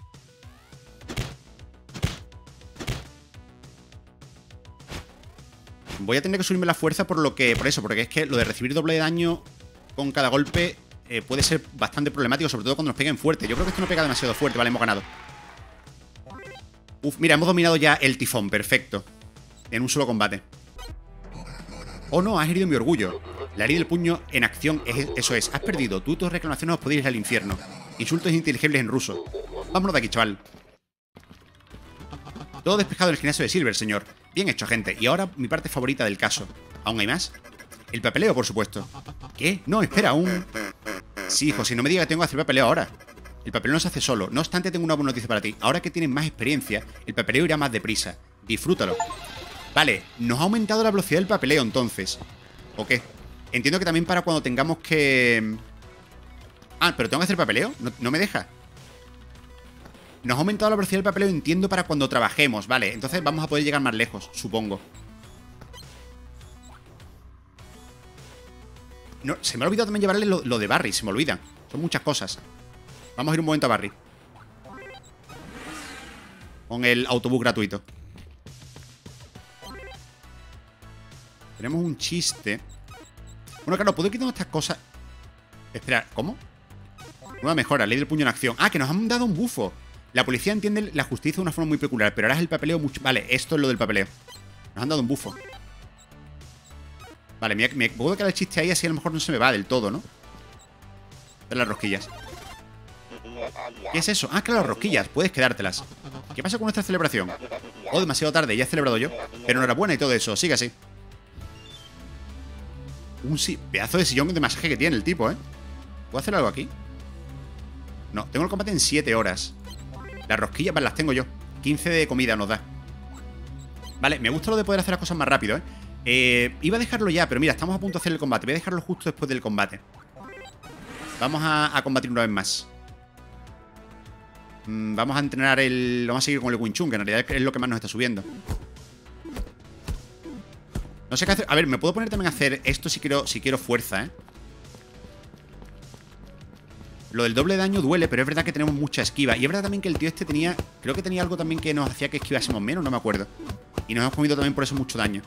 Voy a tener que subirme la fuerza por eso, porque es que lo de recibir doble de daño con cada golpe puede ser bastante problemático, sobre todo cuando nos peguen fuerte. Yo creo que esto no pega demasiado fuerte, vale, hemos ganado. Uf, mira, hemos dominado ya el tifón, perfecto. En un solo combate. Oh no, has herido mi orgullo. La herida del puño en acción, eso es, has perdido. Tú y tus reclamaciones os podéis ir al infierno. Insultos ininteligibles en ruso. Vámonos de aquí, chaval. Todo despejado en el gimnasio de Silver, señor. Bien hecho, gente. Y ahora mi parte favorita del caso. ¿Aún hay más? El papeleo, por supuesto. ¿Qué? No, espera, aún... Sí, hijo, si no me digas que tengo que hacer papeleo ahora. El papeleo no se hace solo. No obstante, tengo una buena noticia para ti. Ahora que tienes más experiencia, el papeleo irá más deprisa. Disfrútalo. Vale, nos ha aumentado la velocidad del papeleo, entonces. ¿O qué? Entiendo que también para cuando tengamos que... Ah, ¿pero tengo que hacer papeleo? No me deja. Nos ha aumentado la velocidad del papeleo, entiendo, para cuando trabajemos. Vale, entonces vamos a poder llegar más lejos, supongo. No, se me ha olvidado también llevarle lo de Barry, se me olvida. Son muchas cosas. Vamos a ir un momento a Barry. Con el autobús gratuito. Tenemos un chiste. Bueno, claro, puedo quitar estas cosas. Espera, ¿cómo? Nueva mejora, ley del puño en acción. Ah, que nos han dado un bufo. La policía entiende la justicia de una forma muy peculiar, pero ahora es el papeleo mucho... Vale, esto es lo del papeleo. Nos han dado un bufo. Vale, me puedo quedar el chiste ahí, así a lo mejor no se me va del todo, ¿no? De las rosquillas. ¿Qué es eso? Ah, claro, las rosquillas, puedes quedártelas. ¿Qué pasa con nuestra celebración? Oh, demasiado tarde, ya he celebrado yo. Pero enhorabuena y todo eso, sigue así. Un pedazo de sillón de masaje que tiene el tipo, ¿eh? ¿Puedo hacer algo aquí? No, tengo el combate en 7 horas. Las rosquillas, vale, las tengo yo. 15 de comida nos da. Vale, me gusta lo de poder hacer las cosas más rápido, iba a dejarlo ya, pero mira, estamos a punto de hacer el combate. Voy a dejarlo justo después del combate. Vamos a combatir una vez más. Vamos a entrenar Vamos a seguir con el Wing Chun, que en realidad es lo que más nos está subiendo. No sé qué hacer. A ver, me puedo poner también a hacer esto si quiero fuerza, ¿eh? Lo del doble daño duele, pero es verdad que tenemos mucha esquiva. Y es verdad también que el tío este tenía... Creo que tenía algo también que nos hacía que esquivásemos menos, no me acuerdo. Y nos hemos comido también por eso mucho daño.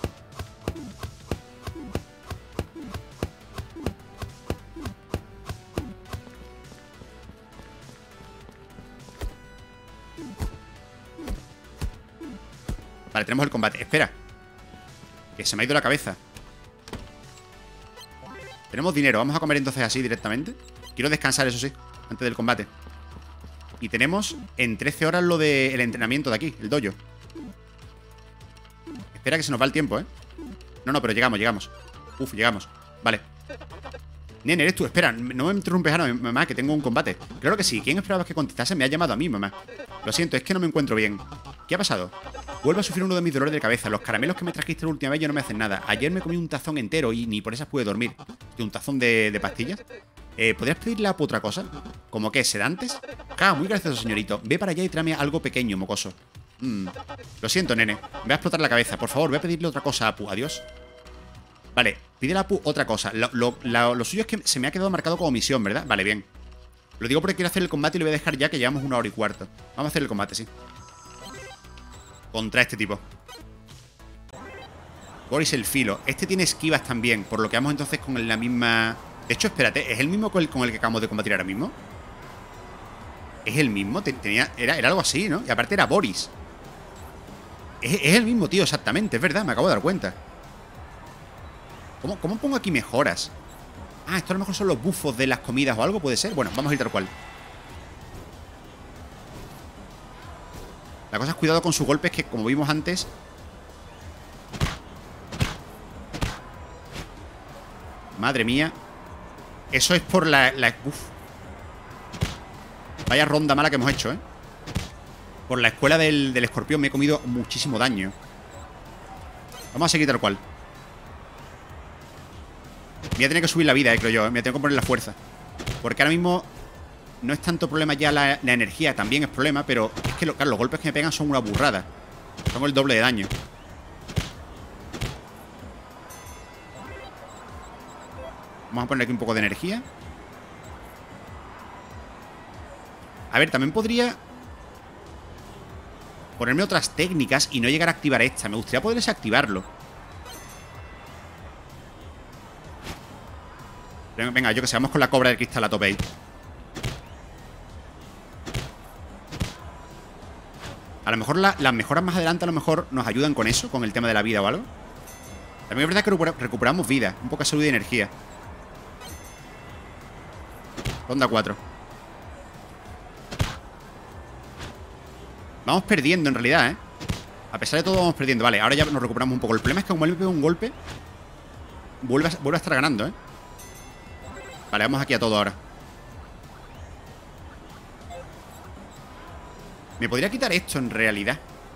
Vale, tenemos el combate. Espera. Que se me ha ido la cabeza. Tenemos dinero. Vamos a comer entonces así directamente. Quiero descansar, eso sí, antes del combate. Y tenemos en 13 horas lo del entrenamiento de aquí, el dojo. Espera que se nos va el tiempo, ¿eh? No, pero llegamos. Uf, llegamos. Vale. Nene, eres tú. Espera, no me interrumpes ahora, mamá, que tengo un combate. Claro que sí. ¿Quién esperaba que contestase? Me ha llamado a mí, mamá. Lo siento, es que no me encuentro bien. ¿Qué ha pasado? Vuelvo a sufrir uno de mis dolores de cabeza. Los caramelos que me trajiste la última vez ya no me hacen nada. Ayer me comí un tazón entero y ni por esas pude dormir. ¿Un tazón de pastillas? ¿Podrías pedirle a otra cosa? ¿Como qué? ¿Sedantes? Ah, muy gracioso, señorito. Ve para allá y tráeme algo pequeño, mocoso. Lo siento, nene. Me va a explotar la cabeza. Por favor, voy a pedirle otra cosa a Apu. Adiós. Vale, pídele a Apu otra cosa. Lo suyo es que se me ha quedado marcado como misión, ¿verdad? Vale, bien. Lo digo porque quiero hacer el combate y lo voy a dejar ya, que llevamos 1 hora y cuarto. Vamos a hacer el combate, sí. Contra este tipo. Boris el filo. Este tiene esquivas también, por lo que vamos entonces con la misma... De hecho, espérate, ¿es el mismo con el que acabamos de combatir ahora mismo? ¿Es el mismo? Era algo así, ¿no? Y aparte era Boris. Es el mismo tío, exactamente, es verdad, me acabo de dar cuenta. ¿Cómo pongo aquí mejoras? Ah, esto a lo mejor son los bufos de las comidas o algo, ¿puede ser? Bueno, vamos a ir tal cual. La cosa es cuidado con sus golpes, que como vimos antes... Madre mía. Eso es por uf. Vaya ronda mala que hemos hecho, ¿eh? Por la escuela del escorpión me he comido muchísimo daño. Vamos a seguir tal cual. Voy a tener que subir la vida, creo yo, ¿eh? Me voy a tener que poner la fuerza. Porque ahora mismo no es tanto problema ya la energía. También es problema, pero es que, claro, los golpes que me pegan son una burrada. Son el doble de daño. Vamos a poner aquí un poco de energía. A ver, también podría ponerme otras técnicas y no llegar a activar esta. Me gustaría poder desactivarlo. Venga, yo que sé, vamos con la cobra del cristal a tope ahí. A lo mejor las mejoras más adelante a lo mejor nos ayudan con eso, con el tema de la vida o algo. También es verdad que recuperamos vida, un poco de salud y energía. Ronda 4. Vamos perdiendo en realidad, ¿eh? A pesar de todo vamos perdiendo. Vale, ahora ya nos recuperamos un poco. El problema es que como él me pega un golpe, vuelve a estar ganando, ¿eh? Vale, vamos aquí a todo ahora. Me podría quitar esto en realidad.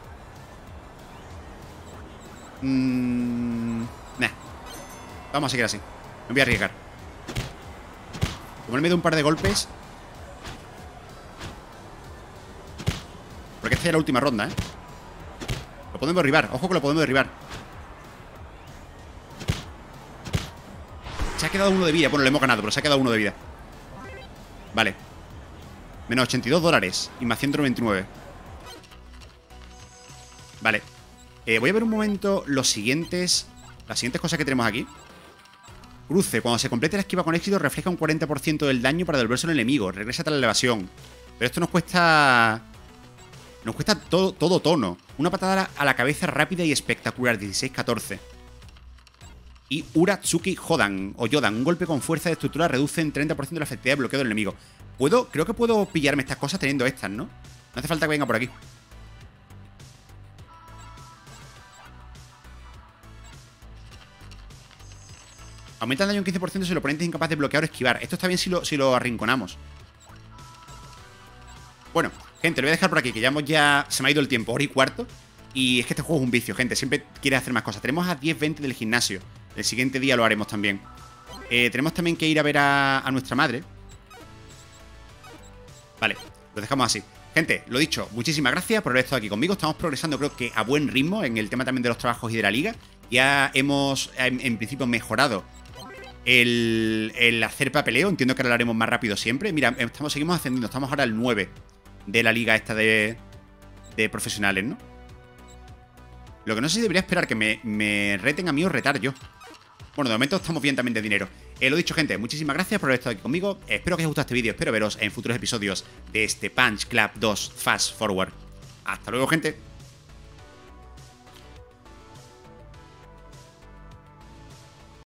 Nah. Vamos a seguir así. Me voy a arriesgar. Como él me da un par de golpes. Porque esta ya es la última ronda, ¿eh? Lo podemos derribar. Ojo que lo podemos derribar. Se ha quedado uno de vida. Bueno, le hemos ganado, pero se ha quedado uno de vida. Vale. Menos 82 dólares. Y más 199. Vale. Voy a ver un momento las siguientes cosas que tenemos aquí. Cruce. Cuando se complete la esquiva con éxito, refleja un 40% del daño para devolverse al enemigo. Regresa tras la evasión. Pero esto nos cuesta... Nos cuesta todo tono. Una patada a la cabeza rápida y espectacular. 16-14. Y Uratsuki Hodan o Yodan. Un golpe con fuerza de estructura reduce en 30% la efectividad de bloqueo del enemigo. Creo que puedo pillarme estas cosas teniendo estas, ¿no? No hace falta que venga por aquí. Aumenta el daño un 15% si el oponente es incapaz de bloquear o esquivar. Esto está bien si lo arrinconamos. Bueno, gente, lo voy a dejar por aquí, que ya se me ha ido el tiempo, hora y cuarto. Y es que este juego es un vicio, gente. Siempre quiere hacer más cosas. Tenemos a 10:20 del gimnasio. El siguiente día lo haremos también. Tenemos también que ir a ver a nuestra madre. Vale, lo dejamos así. Gente, lo dicho, muchísimas gracias por haber estado aquí conmigo. Estamos progresando, creo que a buen ritmo en el tema también de los trabajos y de la liga. Ya hemos, en principio, mejorado el hacer papeleo. Entiendo que ahora lo haremos más rápido siempre. Mira, seguimos ascendiendo. Estamos ahora al 9 de la liga esta de profesionales, ¿no? Lo que no sé si debería esperar que me reten a mí o retar yo. Bueno, de momento estamos bien también de dinero. Lo dicho, gente, muchísimas gracias por haber estado aquí conmigo. Espero que os haya gustado este vídeo. Espero veros en futuros episodios de este Punch Club 2 Fast Forward. Hasta luego, gente.